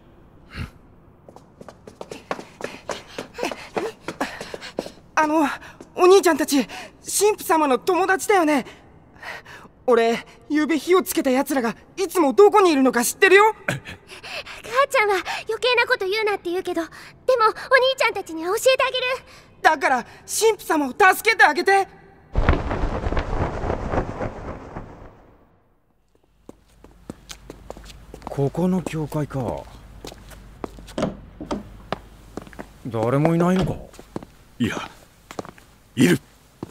あのお兄ちゃんたち神父様の友達だよね。俺昨べ火をつけた奴らがいつもどこにいるのか知ってるよ。 母ちゃんは余計なこと言うなって言うけど、でもお兄ちゃんたちには教えてあげる。 だから神父様を助けてあげて。 ここの教会か。誰もいないのか。 いや、いる。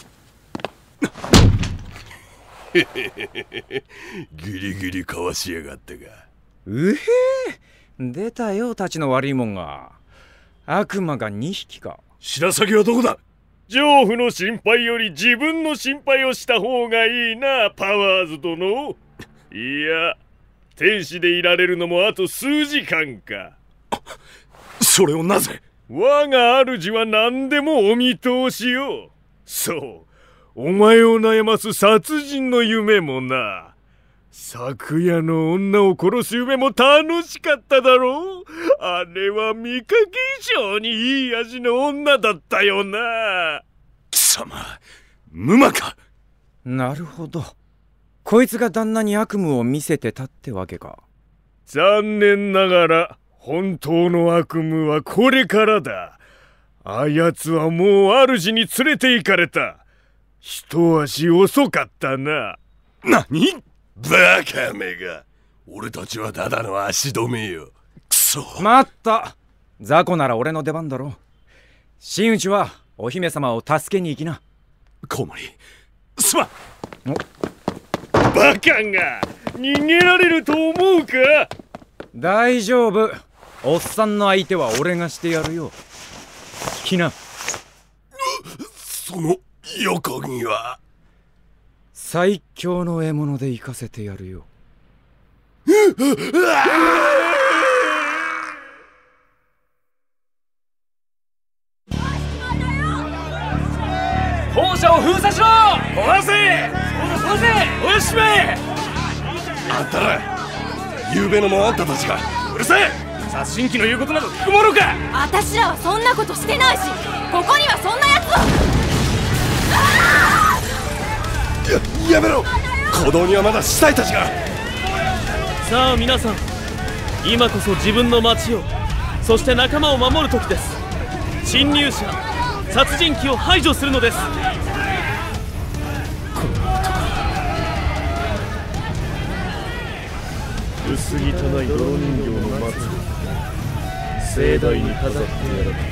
へへへへ、ギリギリかわしやがったが。 うへえ、出たよたちの悪いもんが。悪魔がにひきか。 白鷺はどこだ。 丈夫の心配より自分の心配をした方がいいな、パワーズ殿。いや、天使でいられるのもあと数時間か。 それをなぜ。 我が主は何でもお見通しよ。そう、お前を悩ます殺人の夢もな。昨夜の女を殺す夢も楽しかっただろう。あれは見かけ以上にいい味の女だったよな。 貴様、 無魔か。 なるほど。こいつが旦那に悪夢を見せてたってわけか。 残念ながら本当の悪夢はこれからだ。あやつはもう主に連れて行かれた。一足遅かったな。 何？バカめが。俺たちはただの足止めよ。くそ。 待った。雑魚なら俺の出番だろ。真打ちはお姫様を助けに行きな。 コウモリ、すまん。 バカが逃げられると思うか？ 大丈夫。おっさんの相手は俺がしてやるよ。来な。 その横木は最強の獲物で行かせてやるよ。 砲車を封鎖しろ。壊せ。壊せ。おやしめ。 あんたら、ゆうべのもあんたたちが。 うるさい。殺人鬼の言うことなど聞くものか。 私らはそんなことしてないし、ここにはそんなやつは。 や、やめろ。鼓動にはまだ死体たちが。 さあ皆さん、今こそ自分の町を、そして仲間を守る時です。侵入者、殺人鬼を排除するのです。 薄汚い泥人形の祭り、盛大に飾ってやられ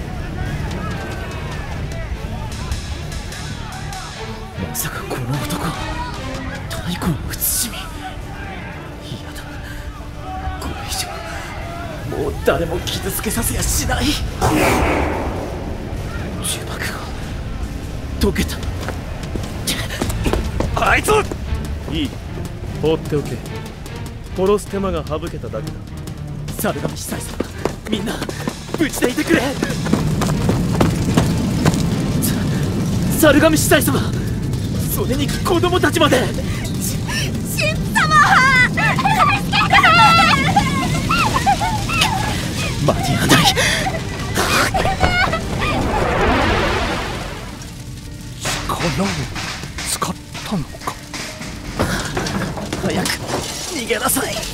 た。まさかこの男は太鼓の慎み。嫌だ、これ以上もう誰も傷つけさせやしない。呪縛が解けた。 あいついい、放っておけ。殺す手間が省けただけだ。 猿神司祭様、みんな無事でいてくれ。猿神司祭様、それに子供たちまで。 神父様、助けて。 間に合わない。 力を使ったのか。 早く逃げなさい。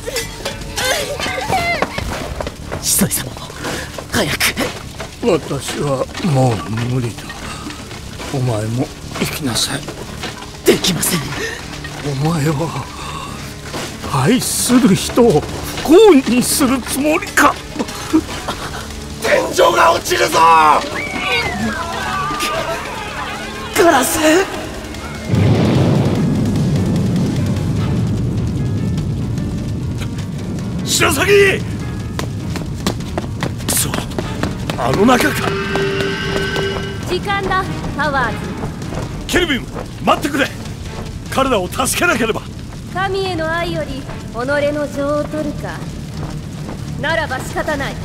司祭様も早く。 私はもう無理だ。お前も行きなさい。 できません。 お前は愛する人を不幸にするつもりか。 天井が落ちるぞ。 ガラス。 白崎。くそ、あの中か。 時間だ、パワーズ。 ケルビン、待ってくれ。彼らを助けなければ。 神への愛より己の情を取るか。ならば仕方ない。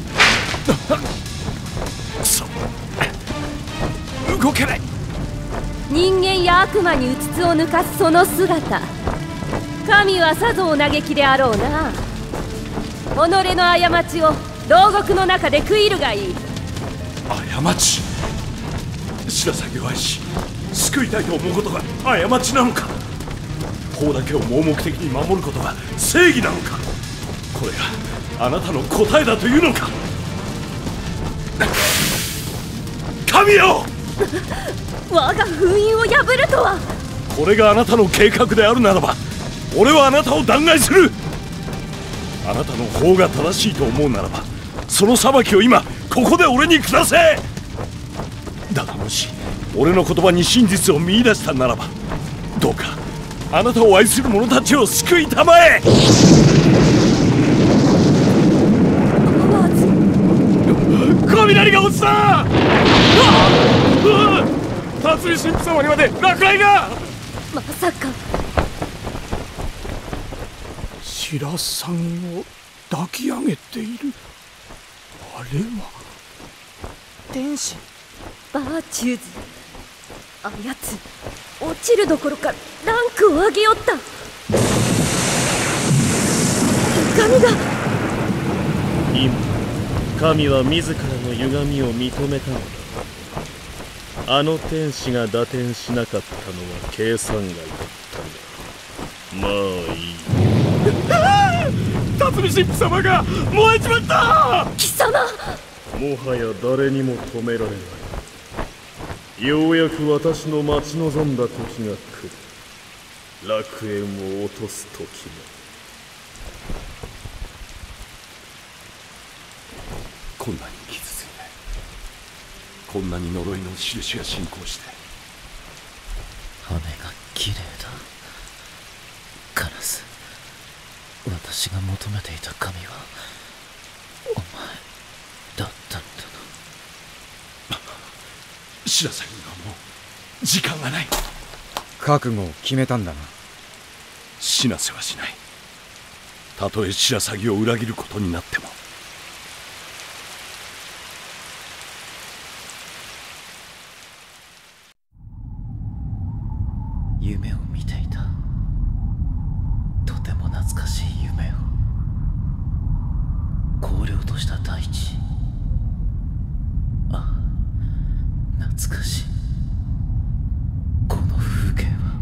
くそ、動けない。 人間や悪魔にうつつを抜かすその姿、神はさぞお嘆きであろうな。己の過ちを牢獄の中で悔いるがいい。 過ち。白崎を愛し救いたいと思うことが過ちなのか。法だけを盲目的に守ることが正義なのか。これがあなたの答えだというのか。神よ。 我が封印を破るとは。 これがあなたの計画であるならば、俺はあなたを弾劾する。あなたの法が正しいと思うならば、その裁きを今ここで俺に下せ。だがもし俺の言葉に真実を見出したならば、どうかあなたを愛する者たちを救いたまえ。雷が落ちた。 辰巳神父様にまで落雷が。 まさか白さんを抱き上げている。あれは天使。 バーチューズ、あやつ落ちるどころかランクを上げよった。歪みが。 今神は自らの歪みを認めたのだ。 あの天使が打点しなかったのは計算外だったんだ。まあいい。 辰巳神父様が燃えちまった。 貴様、 もはや誰にも止められない。ようやく私の待ち望んだ時が来る。楽園を落とす時も。 こんなに傷ついて、こんなに呪いの印が進行して、 羽が綺麗だ。カラス、私が求めていた神はお前だったんだな。 白鷺にはもう時間がない。 覚悟を決めたんだな。 死なせはしない。たとえ白鷺を裏切ることになっても。 夢を見ていた。とても懐かしい夢を。荒涼とした大地。ああ、懐かしい。この風景は。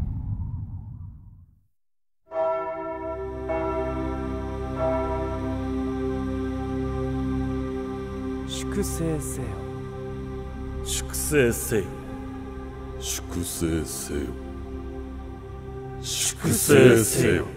粛清せよ。 粛清せよ。 粛清せよ。 粛清せよ。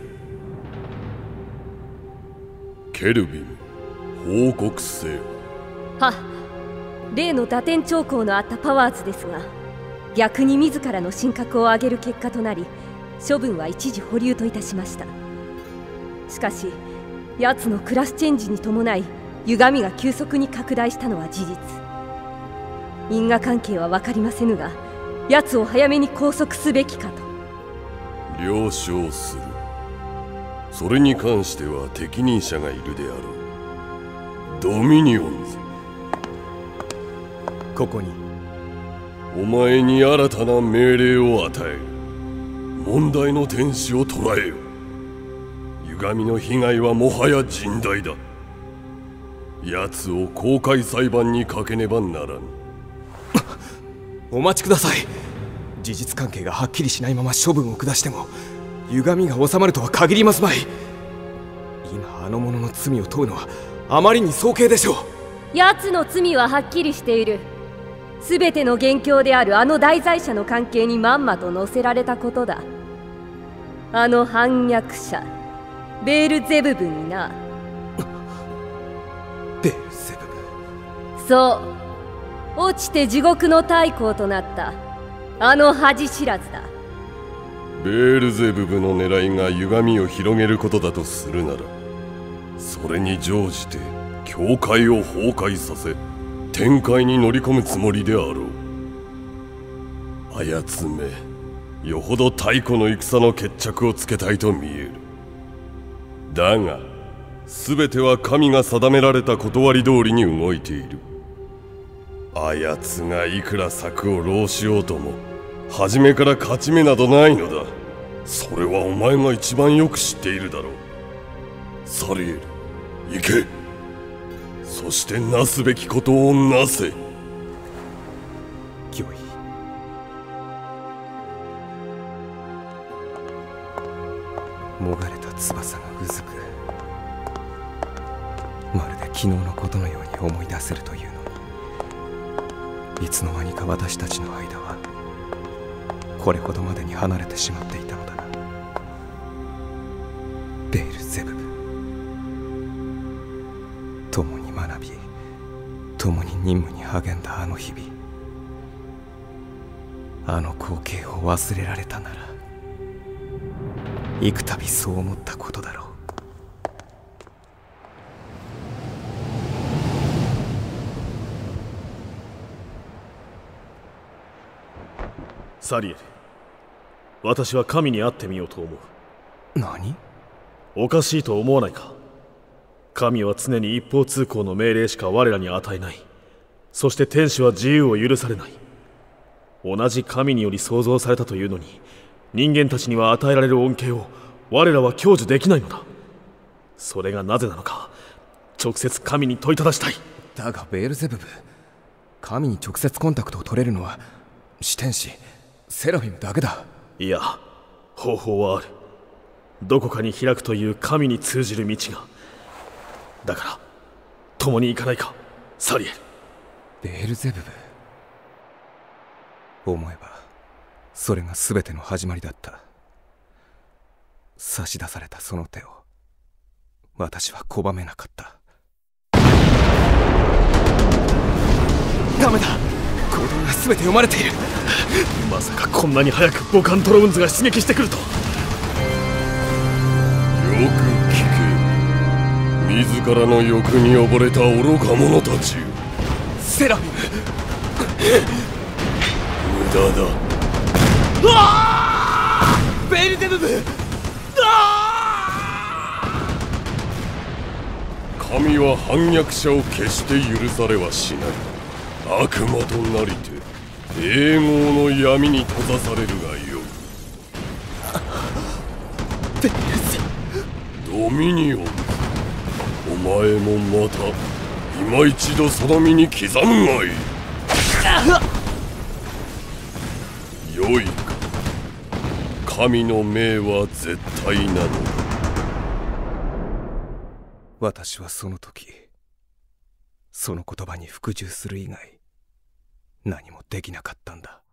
ケルビン、報告せよ。 は、例の打点兆候のあったパワーズですが、逆に自らの神格を上げる結果となり、処分は一時保留といたしました。しかし奴のクラスチェンジに伴い歪みが急速に拡大したのは事実。因果関係は分かりませぬが、奴を早めに拘束すべきかと。 了承する。それに関しては適任者がいるであろう。ドミニオンズ、 ここにお前に新たな命令を与える。問題の天使を捕らえよ。歪みの被害はもはや甚大だ。奴を公開裁判にかけねばならぬ。 お待ちください。事実関係がはっきりしないまま処分を下しても歪みが収まるとは限りますまい。今あの者の罪を問うのはあまりに早計でしょう。 奴の罪ははっきりしている。全ての元凶であるあの大罪者の関係にまんまと乗せられたことだ。あの反逆者ベールゼブブにな。 ベールゼブブ。そう、落ちて地獄の太閤となったあの恥知らずだ。 ベールゼブブの狙いが歪みを広げることだとするなら、それに乗じて教会を崩壊させ天界に乗り込むつもりであろう。あやつめ、よほど太古の戦の決着をつけたいと見える。だが全ては神が定められた断り通りに動いている。あやつがいくら策を浪しようとも初めから勝ち目などないのだ。それはお前が一番よく知っているだろう。サリエル、行け。そしてなすべきことをなせ。 御意。もがれた翼がうずく、まるで昨日のことのように思い出せるというのに、いつの間にか私たちの間はこれほどまでに離れてしまっていたのだな。ベールゼブブ、共に学び共に任務に励んだあの日々、あの光景を忘れられたなら幾度そう思ったことだろう。 サリエル、私は神に会ってみようと思う。 何？ おかしいと思わないか？神は常に一方通行の命令しか我らに与えない。そして天使は自由を許されない。同じ神により創造されたというのに、人間たちには与えられる恩恵を我らは享受できないのだ。それがなぜなのか、直接神に問いただしたい。 だがベールゼブブ、 神に直接コンタクトを取れるのは四天使セラフィムだけだ。 いや、方法はある。どこかに開くという神に通じる道が。だから共に行かないか、サリエル。 ベールゼブブ。思えばそれが全ての始まりだった。差し出されたその手を私は拒めなかった。ダメだ、行動が全て読まれている。 まさかこんなに早くボカントロウンズが出撃してくると。よく聞け、自らの欲に溺れた愚か者たち。 セラフィム、 無駄だ。 うわー！ベールゼブブ！ 神は反逆者を決して許されはしない。悪魔となりて永劫の闇に閉ざされるがよい。 ベールゼドミニオン、お前もまた今一度その身に刻むがいい。よいか、神の命は絶対なのだ。 私はその時その言葉に服従する以外何もできなかったんだ。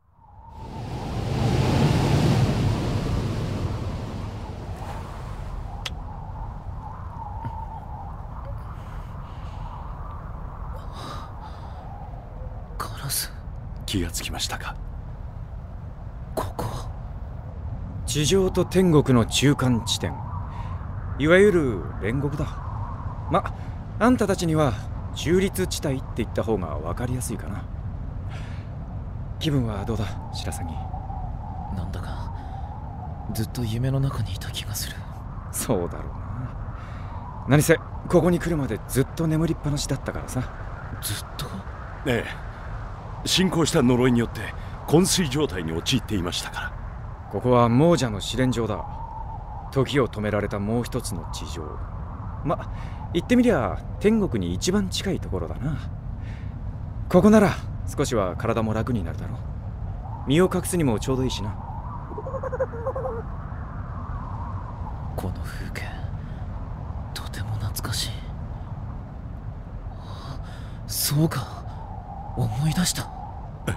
カラス。 気がつきましたか。 ここ地上と天国の中間地点、いわゆる煉獄だ。ま、あんたたちには中立地帯って言った方が分かりやすいかな。気分はどうだ、白鷺。 なんだかずっと夢の中にいた気がする。 そうだろうな。何せここに来るまでずっと眠りっぱなしだったからさ。 ずっと？ ええ、進行した呪いによって昏睡状態に陥っていましたから。 ここは亡者の試練場だ。時を止められたもう一つの地上。ま、言ってみりゃ天国に一番近いところだな。ここなら少しは体も楽になるだろう。身を隠すにもちょうどいいしな。 この風景とても懐かしい。そうか、思い出した。 え？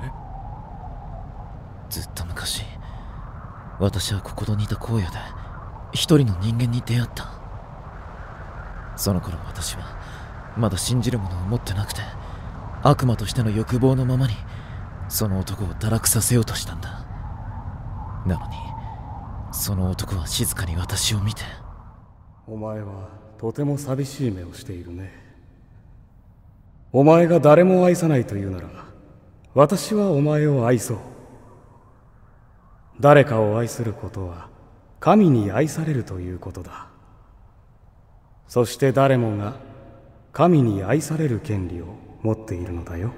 ずっと昔、私はここにいた荒野で一人の人間に出会った。その頃私はまだ信じるものを持ってなくて、悪魔としての欲望のままにその男を堕落させようとしたんだ。なのにその男は静かに私を見て、 お前はとても寂しい目をしているね。お前が誰も愛さないというなら、私はお前を愛そう。誰かを愛することは神に愛されるということだ。そして誰もが神に愛される権利を持っているのだよ。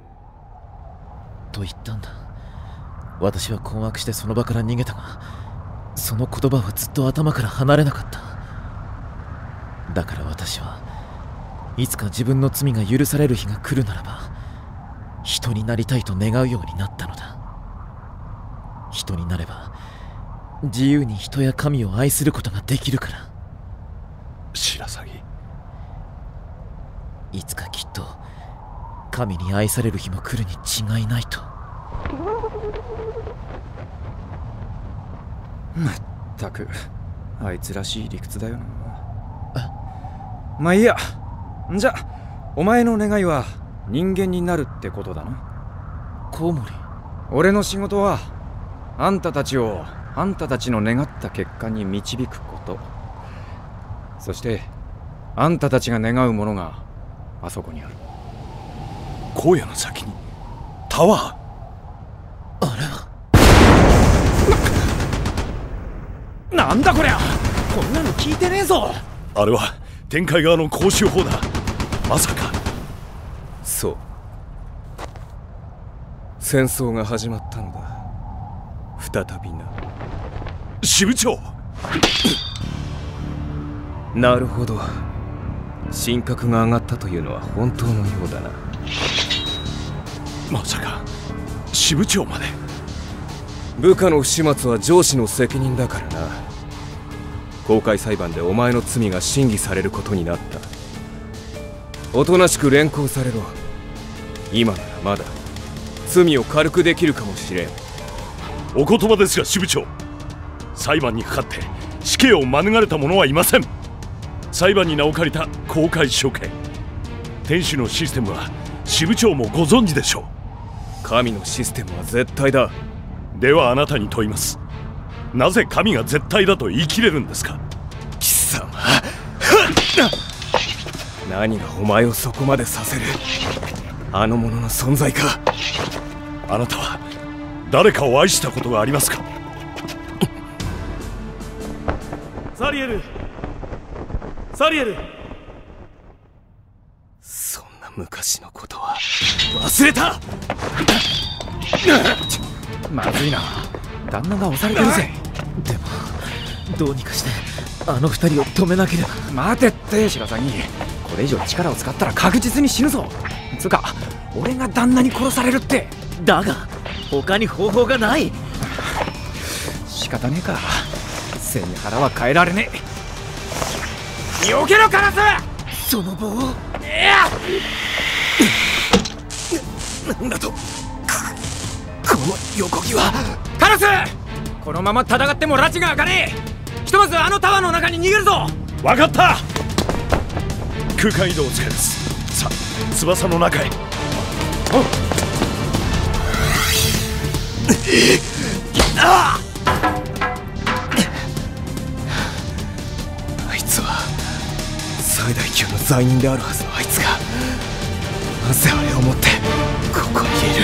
と言ったんだ。私は困惑してその場から逃げたが、その言葉はずっと頭から離れなかった。だから私はいつか自分の罪が許される日が来るならば、人になりたいと願うようになったのだ。人になれば自由に人や神を愛することができるから。 白鷺、 いつかきっと神に愛される日も来るに違いないと。 まったくあいつらしい理屈だよな。まあいいや。じゃお前の願いは人間になるってことだな。 コウモリ、 俺の仕事はあんたたちをあんたたちの願った結果に導くこと。そしてあんたたちが願うものがあそこにある。 荒野の先にタワー。 あれはな、なんだこりゃ。こんなの聞いてねえぞ。 あれは天界側の公衆法だ。まさか。 そう、戦争が始まったのだ。再びな。 支部長。 なるほど、神格が上がったというのは本当のようだな。 まさか支部長まで。 部下の不始末は上司の責任だからな。公開裁判でお前の罪が審議されることになった。おとなしく連行されろ。今ならまだ罪を軽くできるかもしれん。 お言葉ですが支部長、裁判にかかって死刑を免れた者はいません。裁判に名を借りた公開処刑、天使のシステムは支部長もご存知でしょう。神のシステムは絶対だ。 ではあなたに問います。なぜ神が絶対だと言い切れるんですか。 貴様何がお前をそこまでさせる。あの者の存在か。 あなたは誰かを愛したことがありますか。 サリエル、サリエル。 そんな昔のことは忘れた。 まずいな、旦那が押されてるぜ。でもどうにかしてあの二人を止めなければ。 待てって白鷺、これ以上力を使ったら確実に死ぬぞ。つうか俺が旦那に殺されるって。 だが他に方法がない。 仕方ねえか、背に腹は変えられねえ。避けろカラス。 その棒。いやなんだと、この横木は。カラス、このまま戦っても拉致が開かねえ。ひとまずあのタワーの中に逃げるぞ。 分かった。空間移動を使います。さあ翼の中へ。おっあいつは最大級の罪人であるはずのあいつが、なぜあれを持ってここにい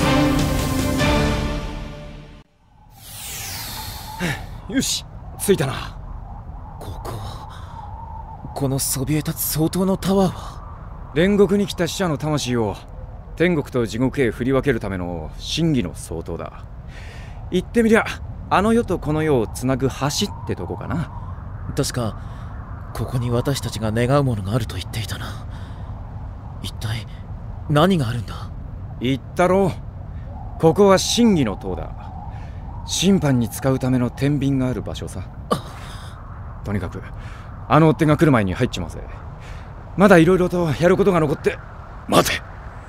る。よし、着いたな。 ここ、このそびえ立つ相当のタワーは煉獄に来た死者の魂を天国と地獄へ振り分けるための真偽の相当だ。言ってみりゃあの世とこの世をつなぐ橋ってとこかな。 確かここに私たちが願うものがあると言っていたな。一体何があるんだ。 言ったろう、ここは真偽の塔だ。審判に使うための天秤がある場所さ。とにかくあの追っ手が来る前に入っちまうぜ。まだいろいろとやることが残って。 待て。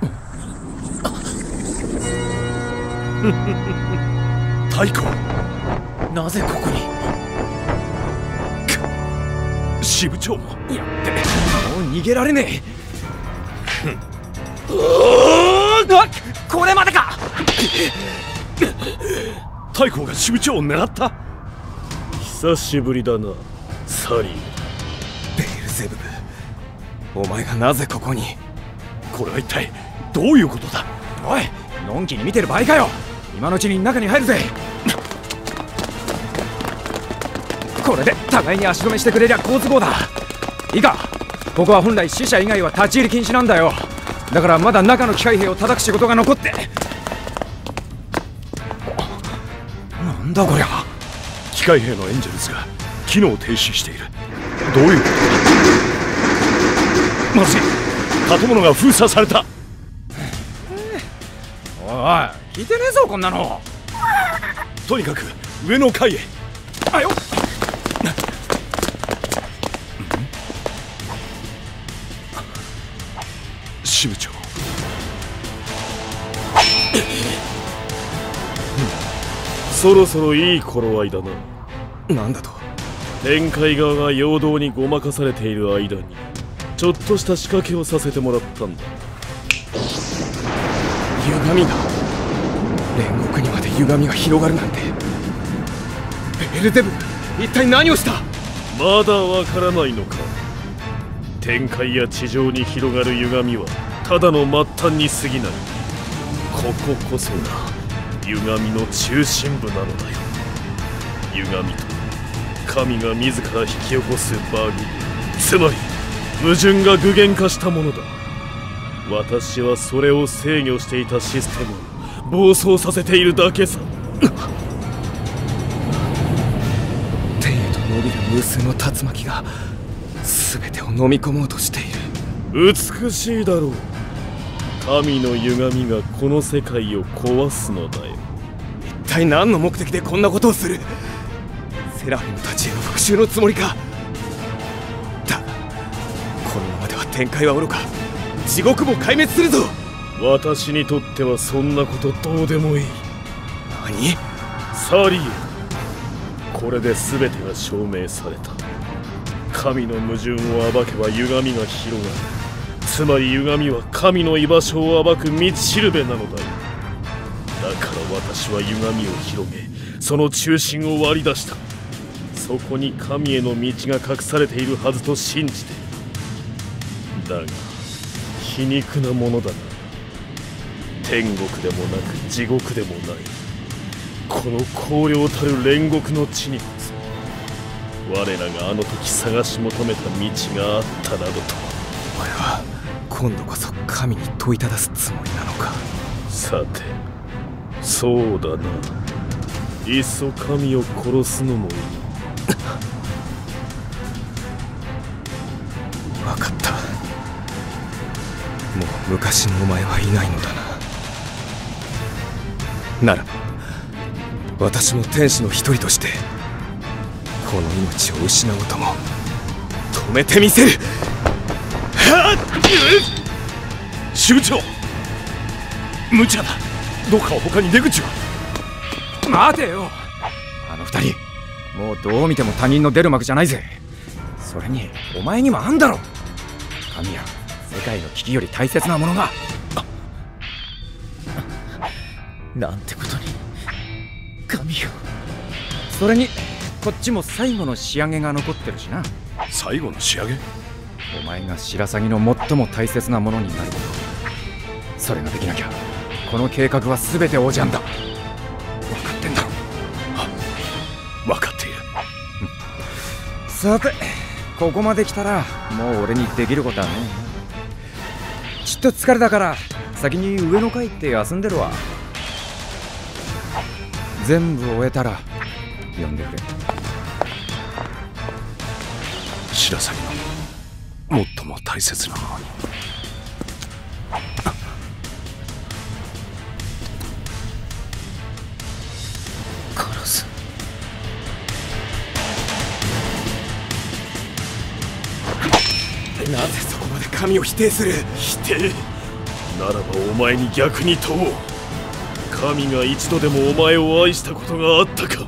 太鼓、 なぜここに。 支部長も。 やってもう逃げられねえ。 あ、これまでか。 太鼓が支部長を狙った。 久しぶりだなサリー。 ベールゼブブ、お前がなぜここに。 これは一体どういうことだ。 おい、のんきに見てる場合かよ。今のうちに中に入るぜ。これで互いに足止めしてくれりゃ好都合だ。いいか、ここは本来死者以外は立ち入り禁止なんだよ。だからまだ中の機械兵を叩く仕事が残って。なんだこりゃ。 機械兵のエンジェルズが機能停止している。どういうことだ。まずい、建物が封鎖された。 おい、聞いてねえぞこんなの。 とにかく上の階へ。 あよっ。 支部長、 そろそろいい頃合いだな。 なんだと。 天界側が陽動にごまかされている間にちょっとした仕掛けをさせてもらったんだ。 歪みだ。煉獄にまで歪みが広がるなんて。ベルゼブ、一体何をした。 まだわからないのか。天界や地上に広がる歪みはただの末端に過ぎない。こここそが歪みの中心部なのだよ。歪みと神が自ら引き起こすバグ、つまり矛盾が具現化したものだ。私はそれを制御していたシステムを暴走させているだけさ。 天へと伸びる無数の竜巻が全てを飲み込もうとしている。 美しいだろう。 神の歪みがこの世界を壊すのだよ。 一体何の目的でこんなことをする？セラフィムたちへの復讐のつもりか？だ、このままでは展開はおろか地獄も壊滅するぞ。 私にとってはそんなことどうでもいい。 何？ サリエ、これで全てが証明された。神の矛盾を暴けば歪みが広がる。つまり歪みは神の居場所を暴く道しるべなのだよ。だから私は歪みを広げ、その中心を割り出した。そこに神への道が隠されているはずと信じて。だが皮肉なものだな。天国でもなく地獄でもない、この荒涼たる煉獄の地にこそ我らがあの時探し求めた道があったなどと。 お前は今度こそ神に問いただすつもりなのか？ さて、そうだな。いっそ神を殺すのもいい。 分かった。もう昔のお前はいないのだな。ならば私も天使の一人としてこの命を失おうとも止めてみせる。 支部長、無茶だ。どうか他に出口は？ 待てよ、あの二人もうどう見ても他人の出る幕じゃないぜ。それにお前にもあんだろ。神や世界の危機より大切なものが。 なんてことに。神よ。 それにこっちも最後の仕上げが残ってるしな。 最後の仕上げ？ お前が白鷺の最も大切なものになること。それができなきゃこの計画は全ておじゃんだ。分かってんだろ。 分かっている。 さて、ここまで来たらもう俺にできることはねえ。ちっと疲れたから先に上の階行って休んでるわ。全部終えたら呼んでくれ。 白鷺の最も大切なものに。 殺す。 なぜそこまで神を否定する？ 否定ならばお前に逆に問おう。神が一度でもお前を愛したことがあったか？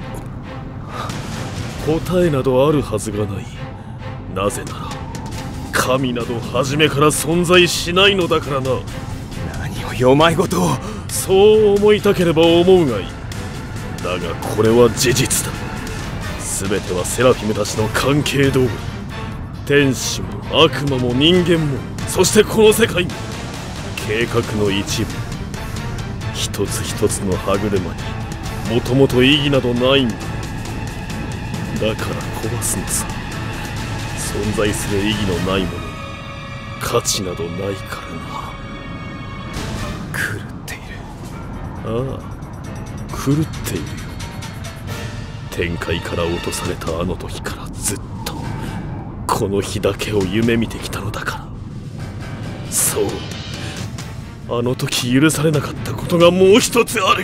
答えなどあるはずがない。なぜなら神など初めから存在しないのだからな。 何をよまいごとを。 そう思いたければ思うがいい。だがこれは事実だ。全てはセラフィムたちの関係道具。天使も悪魔も人間も、そしてこの世界も計画の一部。一つ一つの歯車にもともと意義などないんだ。だから壊すのさ。存在する意義のないものに価値などないからな。 狂っている。 ああ、狂っているよ。天界から落とされたあの時からずっとこの日だけを夢見てきたのだから。そう、あの時許されなかったことがもう一つある。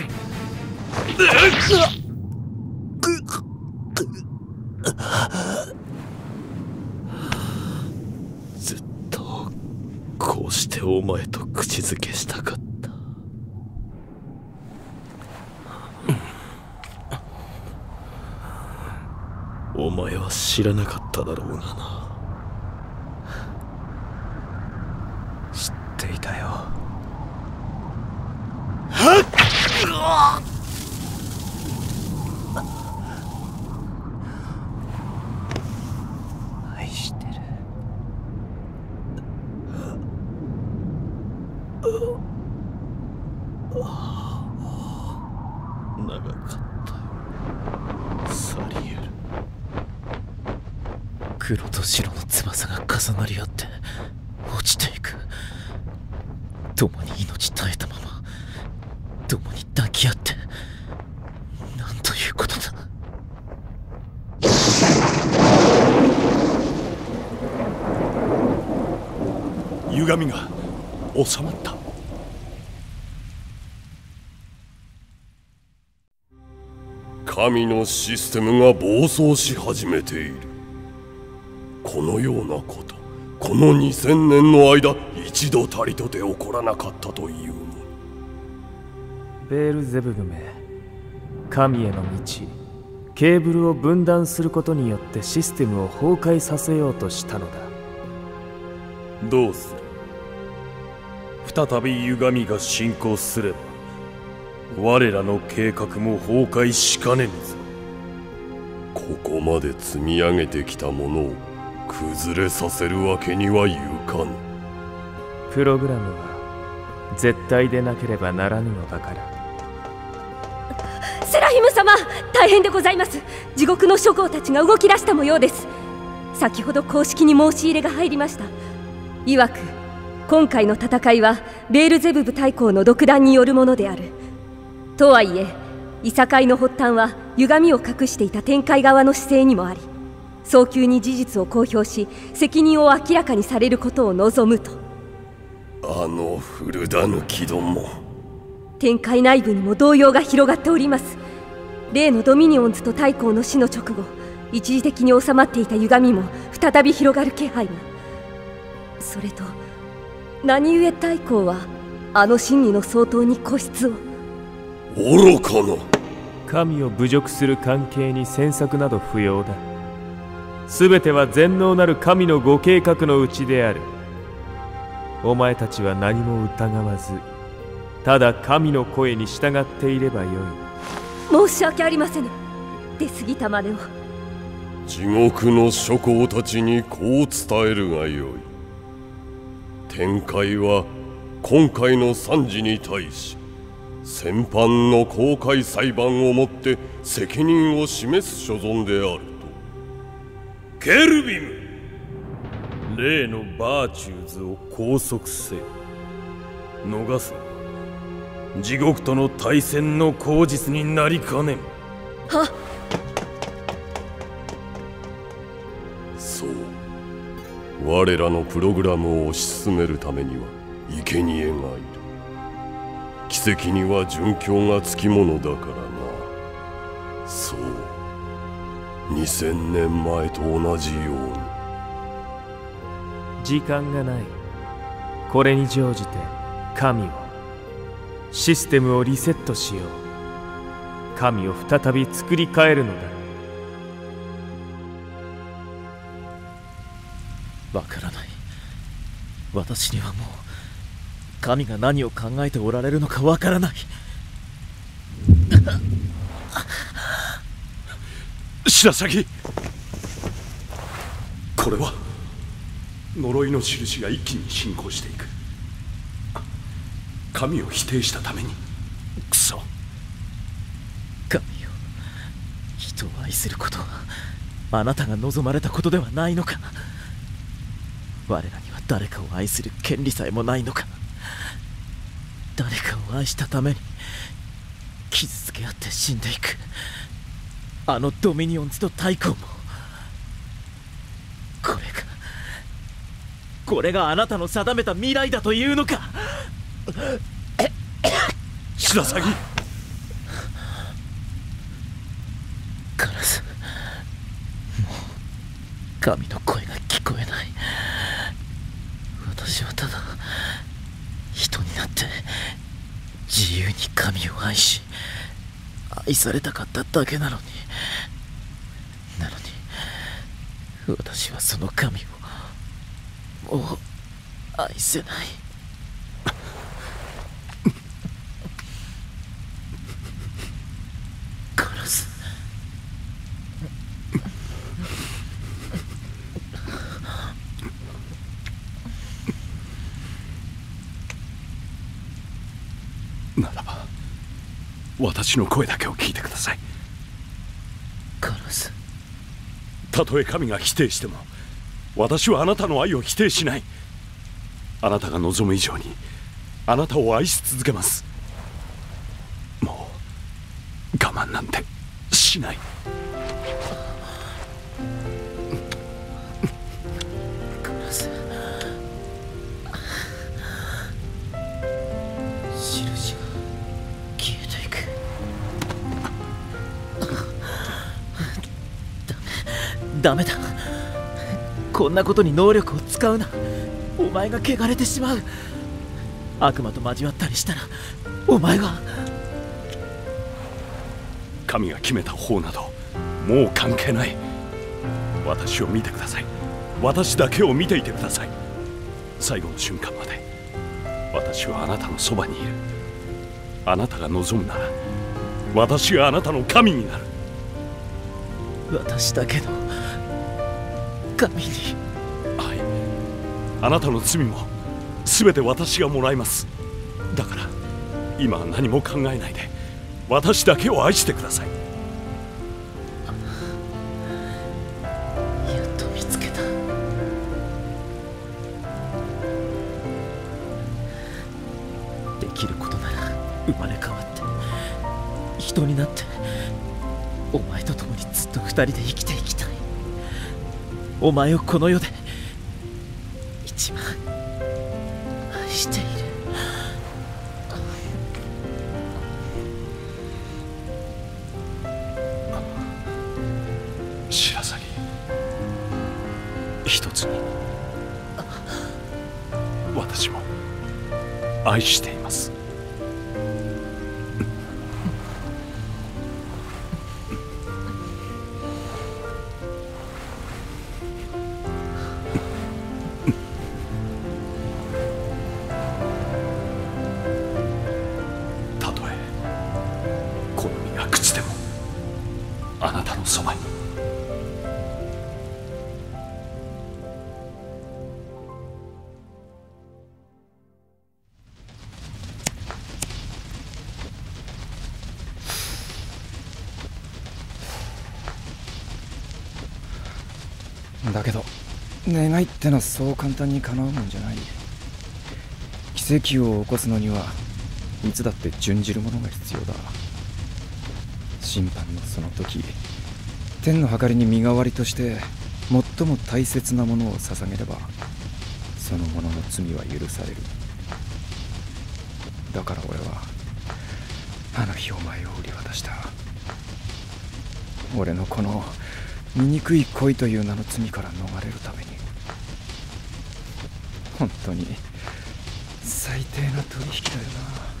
ずっとこうしてお前と口づけしたかった。お前は知らなかっただろうがな。 知っていたよ。 はっ！ 愛してる。 長かったよ、サリエル。 黒と白の翼が重なり合って落ちていく。共に命絶えたまま共に抱き合って。なんということだ。 歪みが収まった。 神のシステムが暴走し始めている。このようなこと、このにせんねんの間一度たりとて起こらなかったというの。 ベールゼブグめ、神への道、ケーブルを分断することによってシステムを崩壊させようとしたのだ。 どうする？再び歪みが進行すれば我らの計画も崩壊しかねぬぞ。 ここまで積み上げてきたものを崩れさせるわけにはいかぬ。 プログラムは絶対でなければならぬのだから。 セラヒム様、大変でございます。地獄の諸侯たちが動き出した模様です。先ほど公式に申し入れが入りました。いわく今回の戦いはベールゼブブ大公の独断によるものである。とはいえいさかいの発端は歪みを隠していた天界側の姿勢にもあり、早急に事実を公表し責任を明らかにされることを望むと。 あの古田抜きども。 天界内部にも動揺が広がっております。例のドミニオンズと大公の死の直後、一時的に収まっていた歪みも再び広がる気配が。それと何故大公はあの真理の相当に固執を。 愚かな。 神を侮辱する関係に詮索など不要だ。全ては全能なる神のご計画のうちである。お前たちは何も疑わず、ただ神の声に従っていればよい。申し訳ありませぬ。出過ぎたまでを。 地獄の諸侯たちにこう伝えるがよい。天界は今回の惨事に対し戦犯の公開裁判をもって責任を示す所存であると。 ケルビム、例のバーチューズを拘束せよ。逃すな。地獄との対戦の口実になりかねん。 はっ。 そう、我らのプログラムを推し進めるためには生贄がいる。奇跡には殉教がつきものだからな。そう、にせんねんまえと同じように。 時間がない。これに乗じて神を、システムをリセットしよう。神を再び作り変えるのだ。 わからない。私にはもう神が何を考えておられるのかわからない。 白鷺、これは呪いの印が一気に進行していく。神を否定したために。クソ。 神よ、人を愛することはあなたが望まれたことではないのか。我らには誰かを愛する権利さえもないのか。誰かを愛したために傷つけ合って死んでいくあのドミニオンズと大公も、これがこれがあなたの定めた未来だというのか。 白鷺、 カラス、もう神の声が聞こえない。私はただ人になって自由に神を愛し愛されたかっただけなのになのに私はその神をもう愛せない。カラス、 ならば私の声だけを聞いてください。 カラス、 たとえ神が否定しても私はあなたの愛を否定しない。あなたが望む以上にあなたを愛し続けます。もう我慢なんてしない。 カラス、印が消えていく。 ダメだ。こんなことに能力を使うな。お前が汚れてしまう。悪魔と交わったりしたらお前が。 神が決めた方などもう関係ない。私を見てください。私だけを見ていてください。最後の瞬間まで私はあなたのそばにいる。あなたが望むなら私があなたの神になる。 私だけの神に。 はい、あなたの罪も全て私がもらいます。だから今は何も考えないで私だけを愛してください。 やっと見つけた。できることなら生まれ変わって人になってお前と共にずっと二人で生きていきたい。お前をこの世で一番愛している。 白鷺、一つに私も愛しています。たとえこの身が朽ちてもあなたのそばに。 だけど願いってのはそう簡単に叶うもんじゃない。奇跡を起こすのにはいつだって準じるものが必要だ。審判のその時、天の計りに身代わりとして最も大切なものを捧げればその者の罪は許される。だから俺はあの日お前を売り渡した。俺のこの醜い恋という名の罪から逃れるために。本当に最低な取引だよ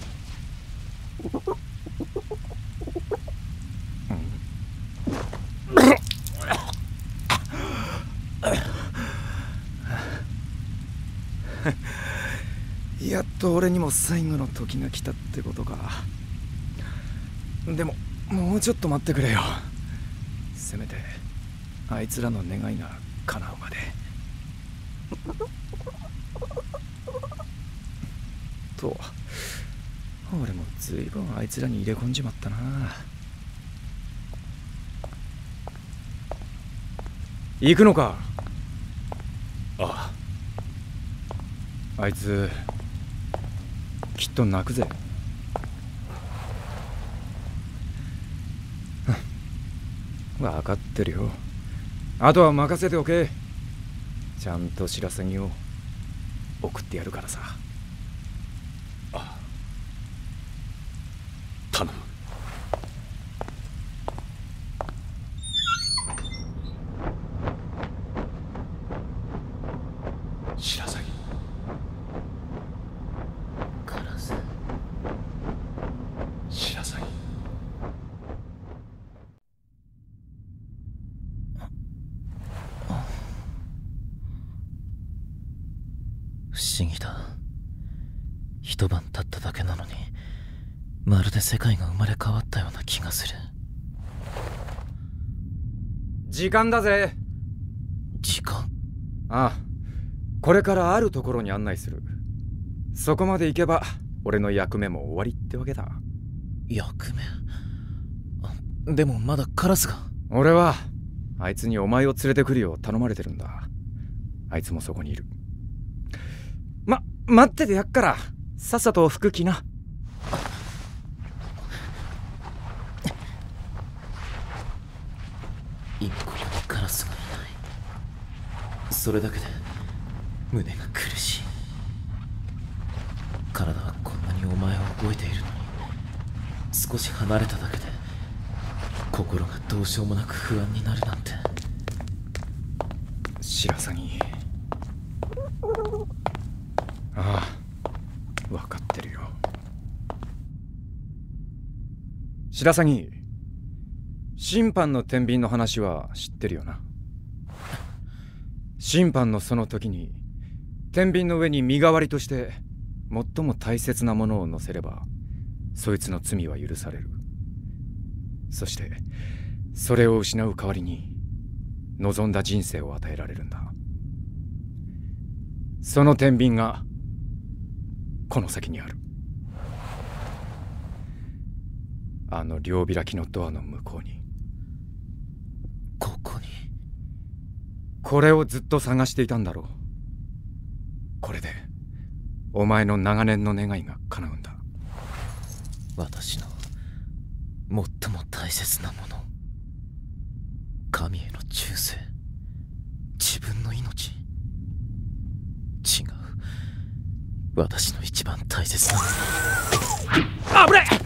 な。やっと俺にも最後の時が来たってことか。でももうちょっと待ってくれよ。せめてあいつらの願いが叶うまで。と俺もずいぶんあいつらに入れ込んじまったな。行くのか。 ああ。あいつきっと泣くぜ。分かってるよ。あとは任せておけ。ちゃんと白鷺を送ってやるからさ。 ああ、頼む。白鷺。 カラス。 白鷺。 不思議だ。一晩経っただけなのにまるで世界が生まれ変わったような気がする。 時間だぜ。 時間？ ああ、これからあるところに案内する。そこまで行けば俺の役目も終わりってわけだ。 役目？でもまだカラスが。 俺はあいつにお前を連れてくるよう頼まれてるんだ。あいつもそこにいる。ま、待っててやっからさっさと服着な。 今ここにカラスがいない。それだけで胸が苦しい。体はこんなにお前を覚えているのに少し離れただけで心がどうしようもなく不安になるなんて。 白鷺。ああ、分かってるよ。白鷺、審判の天秤の話は知ってるよな。審判のその時に天秤の上に身代わりとして最も大切なものを乗せればそいつの罪は許される。そしてそれを失う代わりに望んだ人生を与えられるんだ。その天秤がこの先にある。あの両開きのドアの向こうに。 ここに。 これをずっと探していたんだろう。これでお前の長年の願いが叶うんだ。 私の最も大切なもの、神への忠誠、自分の命。違う、私の一番大切なもの。あぶれ！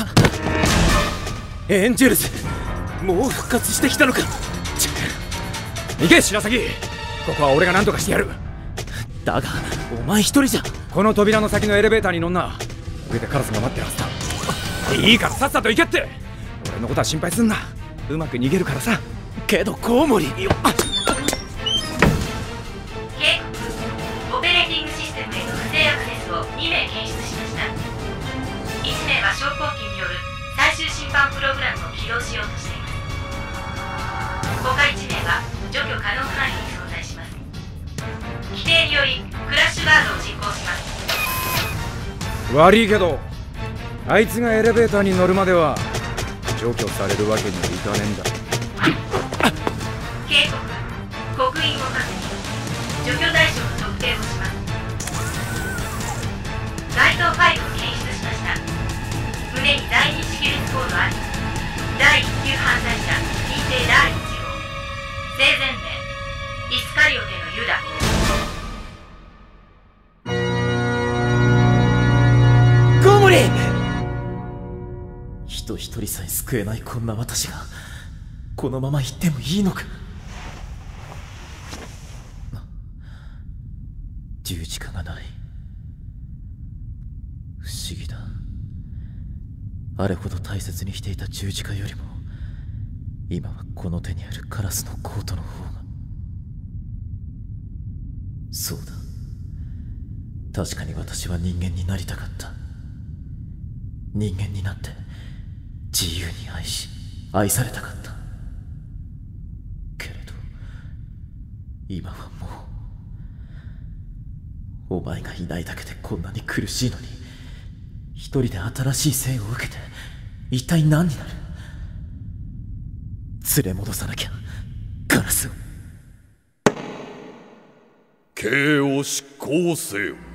エンジェルズ、もう復活してきたのか。 行け白鷺、ここは俺が何とかしてやる。 だがお前一人じゃ。 この扉の先のエレベーターに乗んな。上でカラスが待ってるはずだ。いいからさっさと行けって。俺のことは心配すんな。うまく逃げるからさ。 けどコウモリ。 警告、オペレーティングシステムへの不正アクセスをにめい検出しました。いちめいは昇降機による最終審判プログラムを起動しようとしています。他いちめいは除去可能範囲に存在します。規定によりクラッシュガードを実行します。 悪いけどあいつがエレベーターに乗るまでは除去されるわけにはいかねえんだ。 警告、刻印を確認、除去対象の特定をします。該当ファイルを検出しました。胸に第二識別コードあり、第一級犯罪者認定第一号、生前名イスカリオテのユダ。 コウモリ！人一人さえ救えないこんな私がこのまま行ってもいいのか。十字架がない。不思議だ。あれほど大切にしていた十字架よりも今はこの手にあるカラスのコートの方が。そうだ、確かに私は人間になりたかった。人間になって自由に愛し愛されたかった。けれど今はもうお前がいないだけでこんなに苦しいのに、一人で新しい生を受けて一体何になる。連れ戻さなきゃガラスを。 刑を執行せよ。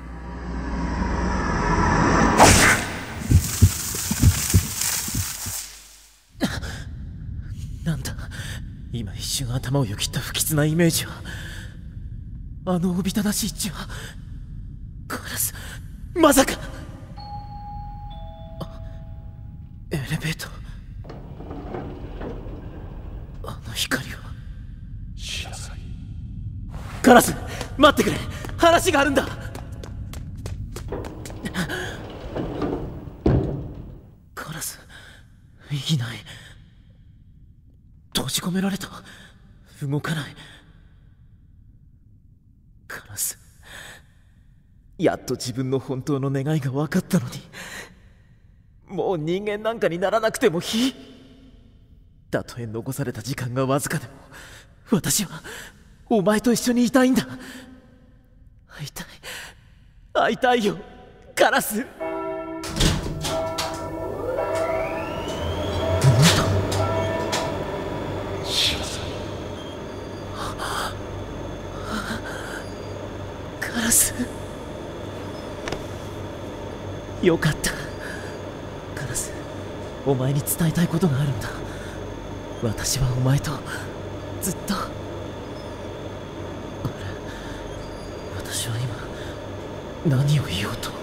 なんだ、今一瞬頭をよぎった不吉なイメージは、あのおびただしい血はガラス、まさか。エレベーター、あの光は。 知らない。 ガラス、待ってくれ、話があるんだ。ガラスいない。閉じ込められた。動かない。ガラス、やっと自分の本当の願いが分かったのに、もう人間なんかにならなくてもいい。たとえ残された時間がわずかでも私はお前と一緒にいたいんだ。会いたい、会いたいよガラス。ガラス、よかった。ガラス、お前に伝えたいことがあるんだ。私はお前とずっと。あれ、私は今何を言おうと。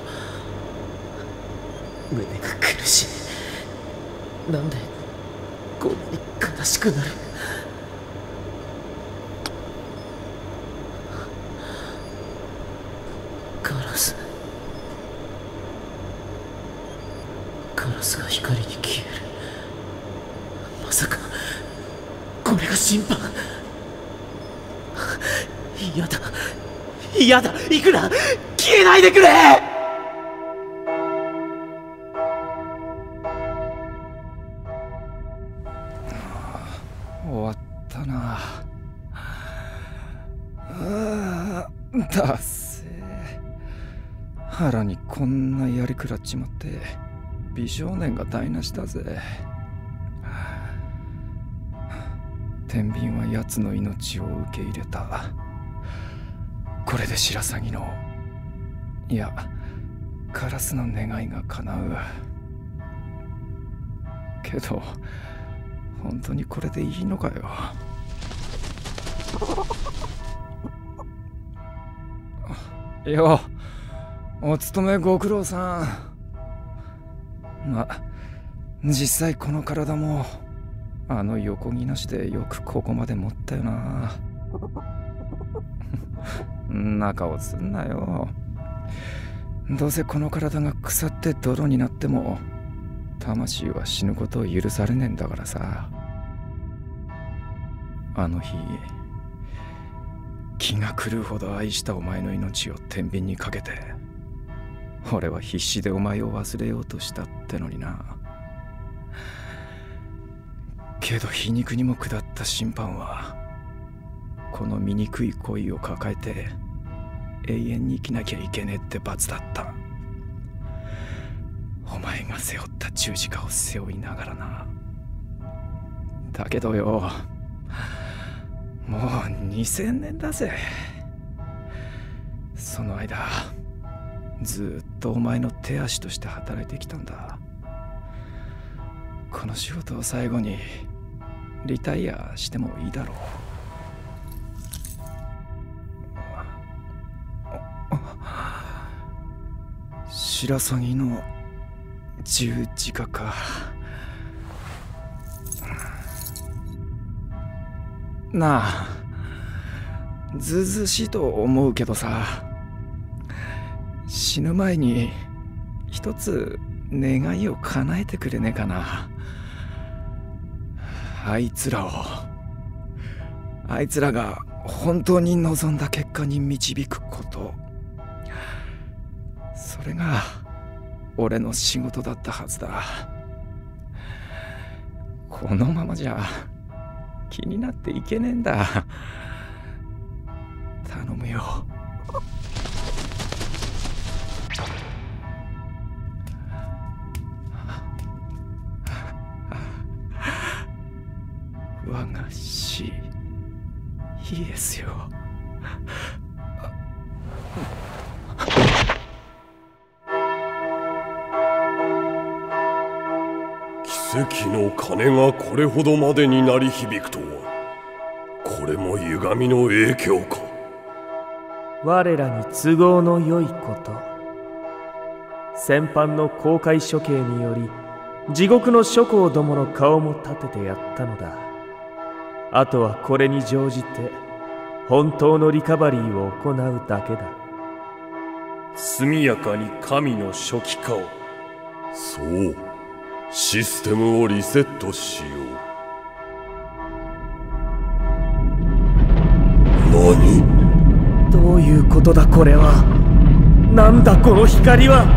胸が苦しい。なんでこんなに悲しくなる。 ガラスガラスが光に消える。まさかこれが審判。嫌だ嫌だ、いくら消えないでくれ。 終わったな。あーだっせー。腹にこんなやりくらっちまって美少年が台無しだぜ。天秤は奴の命を受け入れた。これで白鷺のいやカラスの願いが叶う。けど本当にこれでいいのかよ。よお勤めご苦労さん。ま実際この体もあの横木なしでよくここまで持ったよな。中をすんなよ。どうせこの体が腐って泥になっても魂は死ぬことを許されねえんだからさ。あの日気が狂うほど愛したお前の命を天秤にかけて俺は必死でお前を忘れようとしたってのにな。けど皮肉にも下った審判はこの醜い恋を抱えて永遠に生きなきゃいけねえって罰だった。お前が背負った十字架を背負いながらな。だけどよ、もうにせんねんだぜ。その間ずっとお前の手足として働いてきたんだ。この仕事を最後にリタイアしてもいいだろう。白鷺の十字架か。なあ、ずうずうしいと思うけどさ、死ぬ前に一つ願いを叶えてくれねえかな。あいつらをあいつらが本当に望んだ結果に導くこと、それが俺の仕事だったはずだ。このままじゃ気になっていけねえんだ。頼むよ。我が死イエスよ。 奇跡の鐘がこれほどまでに鳴り響くとは、これも歪みの影響か。 我らに都合の良いこと、先般の公開処刑により地獄の諸侯どもの顔も立ててやったのだ。あとはこれに乗じて本当のリカバリーを行うだけだ。 速やかに神の初期化を。 そう、システムをリセットしよう。何？ どういうことだこれは。なんだこの光は。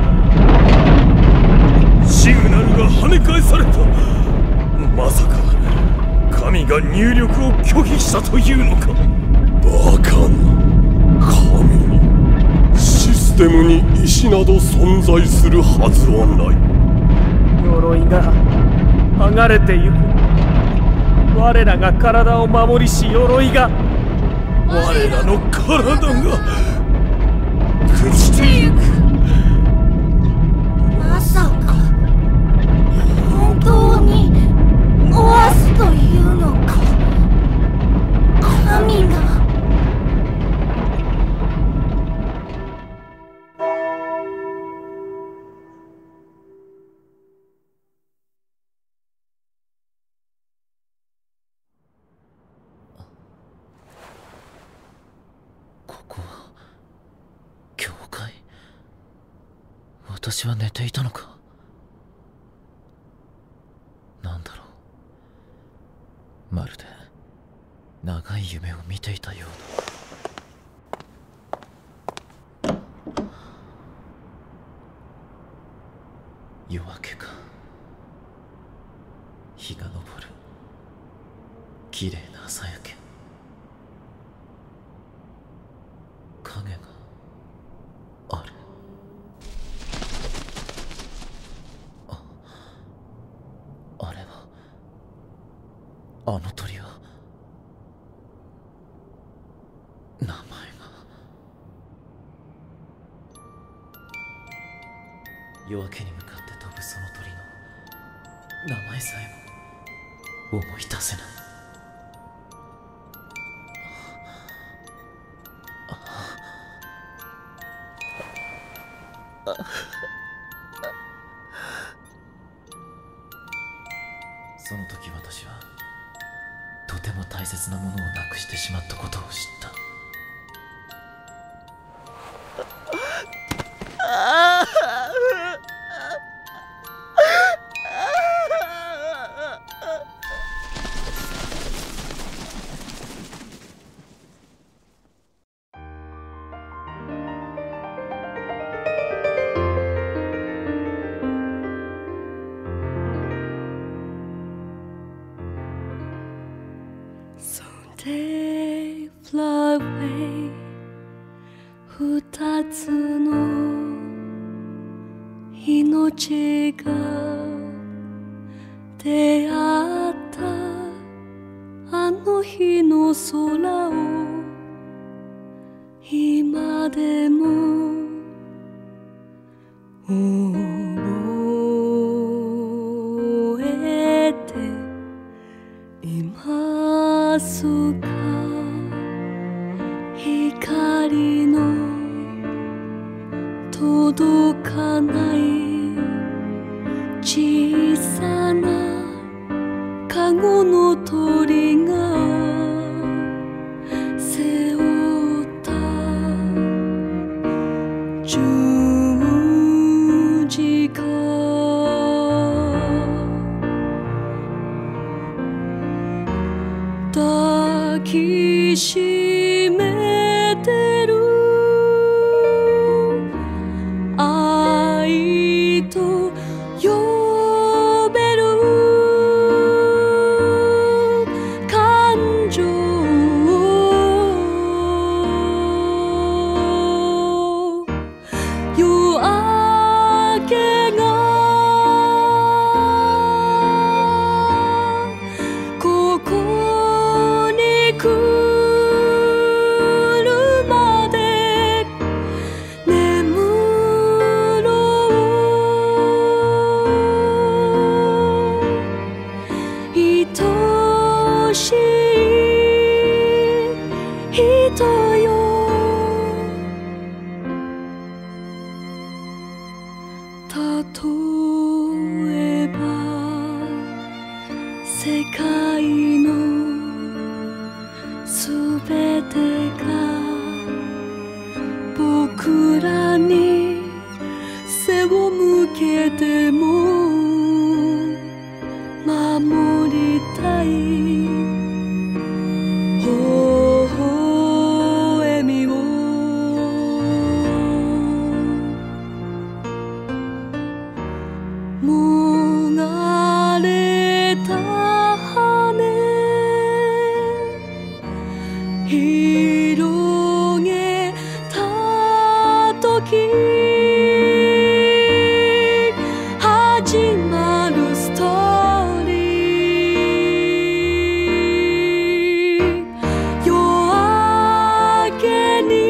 シグナルが跳ね返された。まさか神が入力を拒否したというのか。 バカな。神にシステムに意志など存在するはずはない。 鎧が剥がれてゆく。我らが体を守りし鎧が、 我らの体が朽ちてゆく。 まさか本当にオアスというのか。神が。 ここは教会。 私は寝ていたのか。なんだろう、まるで長い夢を見ていたような。夜明けか。日が昇る綺麗な朝焼け。影がある。あ、あれはあの鳥は名前が。夜明けに向かって飛ぶその鳥の名前さえも思い出せない。その時私はとても大切なものをなくしてしまったことを知った。 Someday fly away 二つの命が出会ったあの日の空を今でも覚えていますか。光の届かない小さなカゴの鳥が背負った十字架。抱きしめてる愛と呼べる感情を夜明けがここに来るまで眠ろう。愛しい人よ。例えば世界のすべてが僕らに背を向けても守りたい微笑みを。もがれた羽広げた時始まるストーリー。夜明けに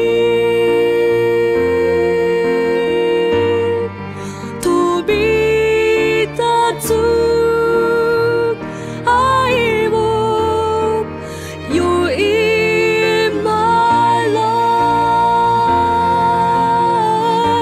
飛び立つ愛を You're in my life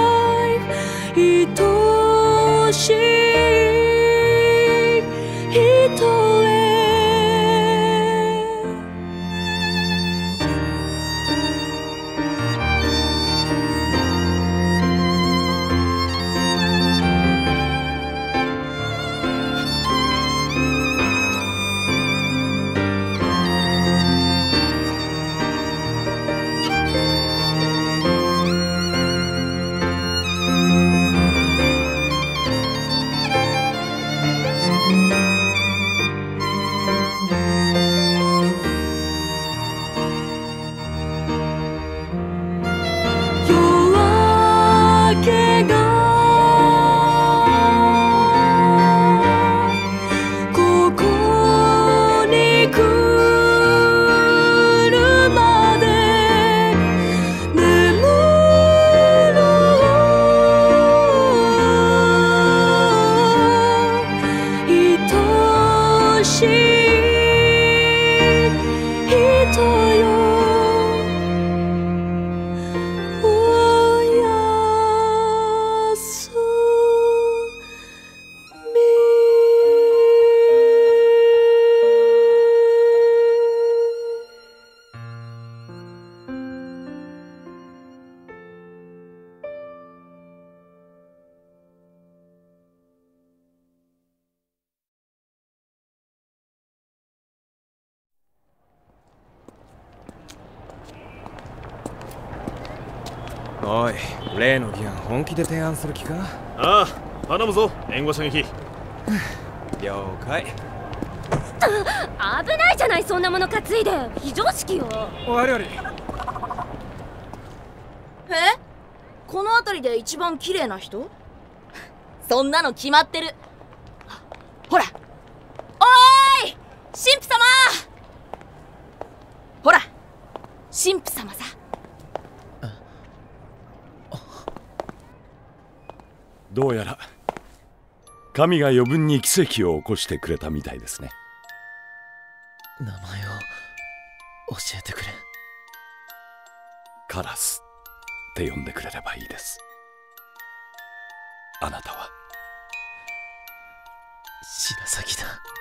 ことよおやすみおい、例の議案本気で提案する気か？ ああ、頼むぞ援護射撃。 了解。 危ないじゃない、そんなもの担いで。非常識よ。 悪い。 え？この辺りで一番綺麗な人？そんなの決まってる。ほら、おーい神父様、ほら神父様さ。 どうやら神が余分に奇跡を起こしてくれたみたいですね。 名前を教えてくれ。 カラスって呼んでくれればいいです。あなたは白崎だ。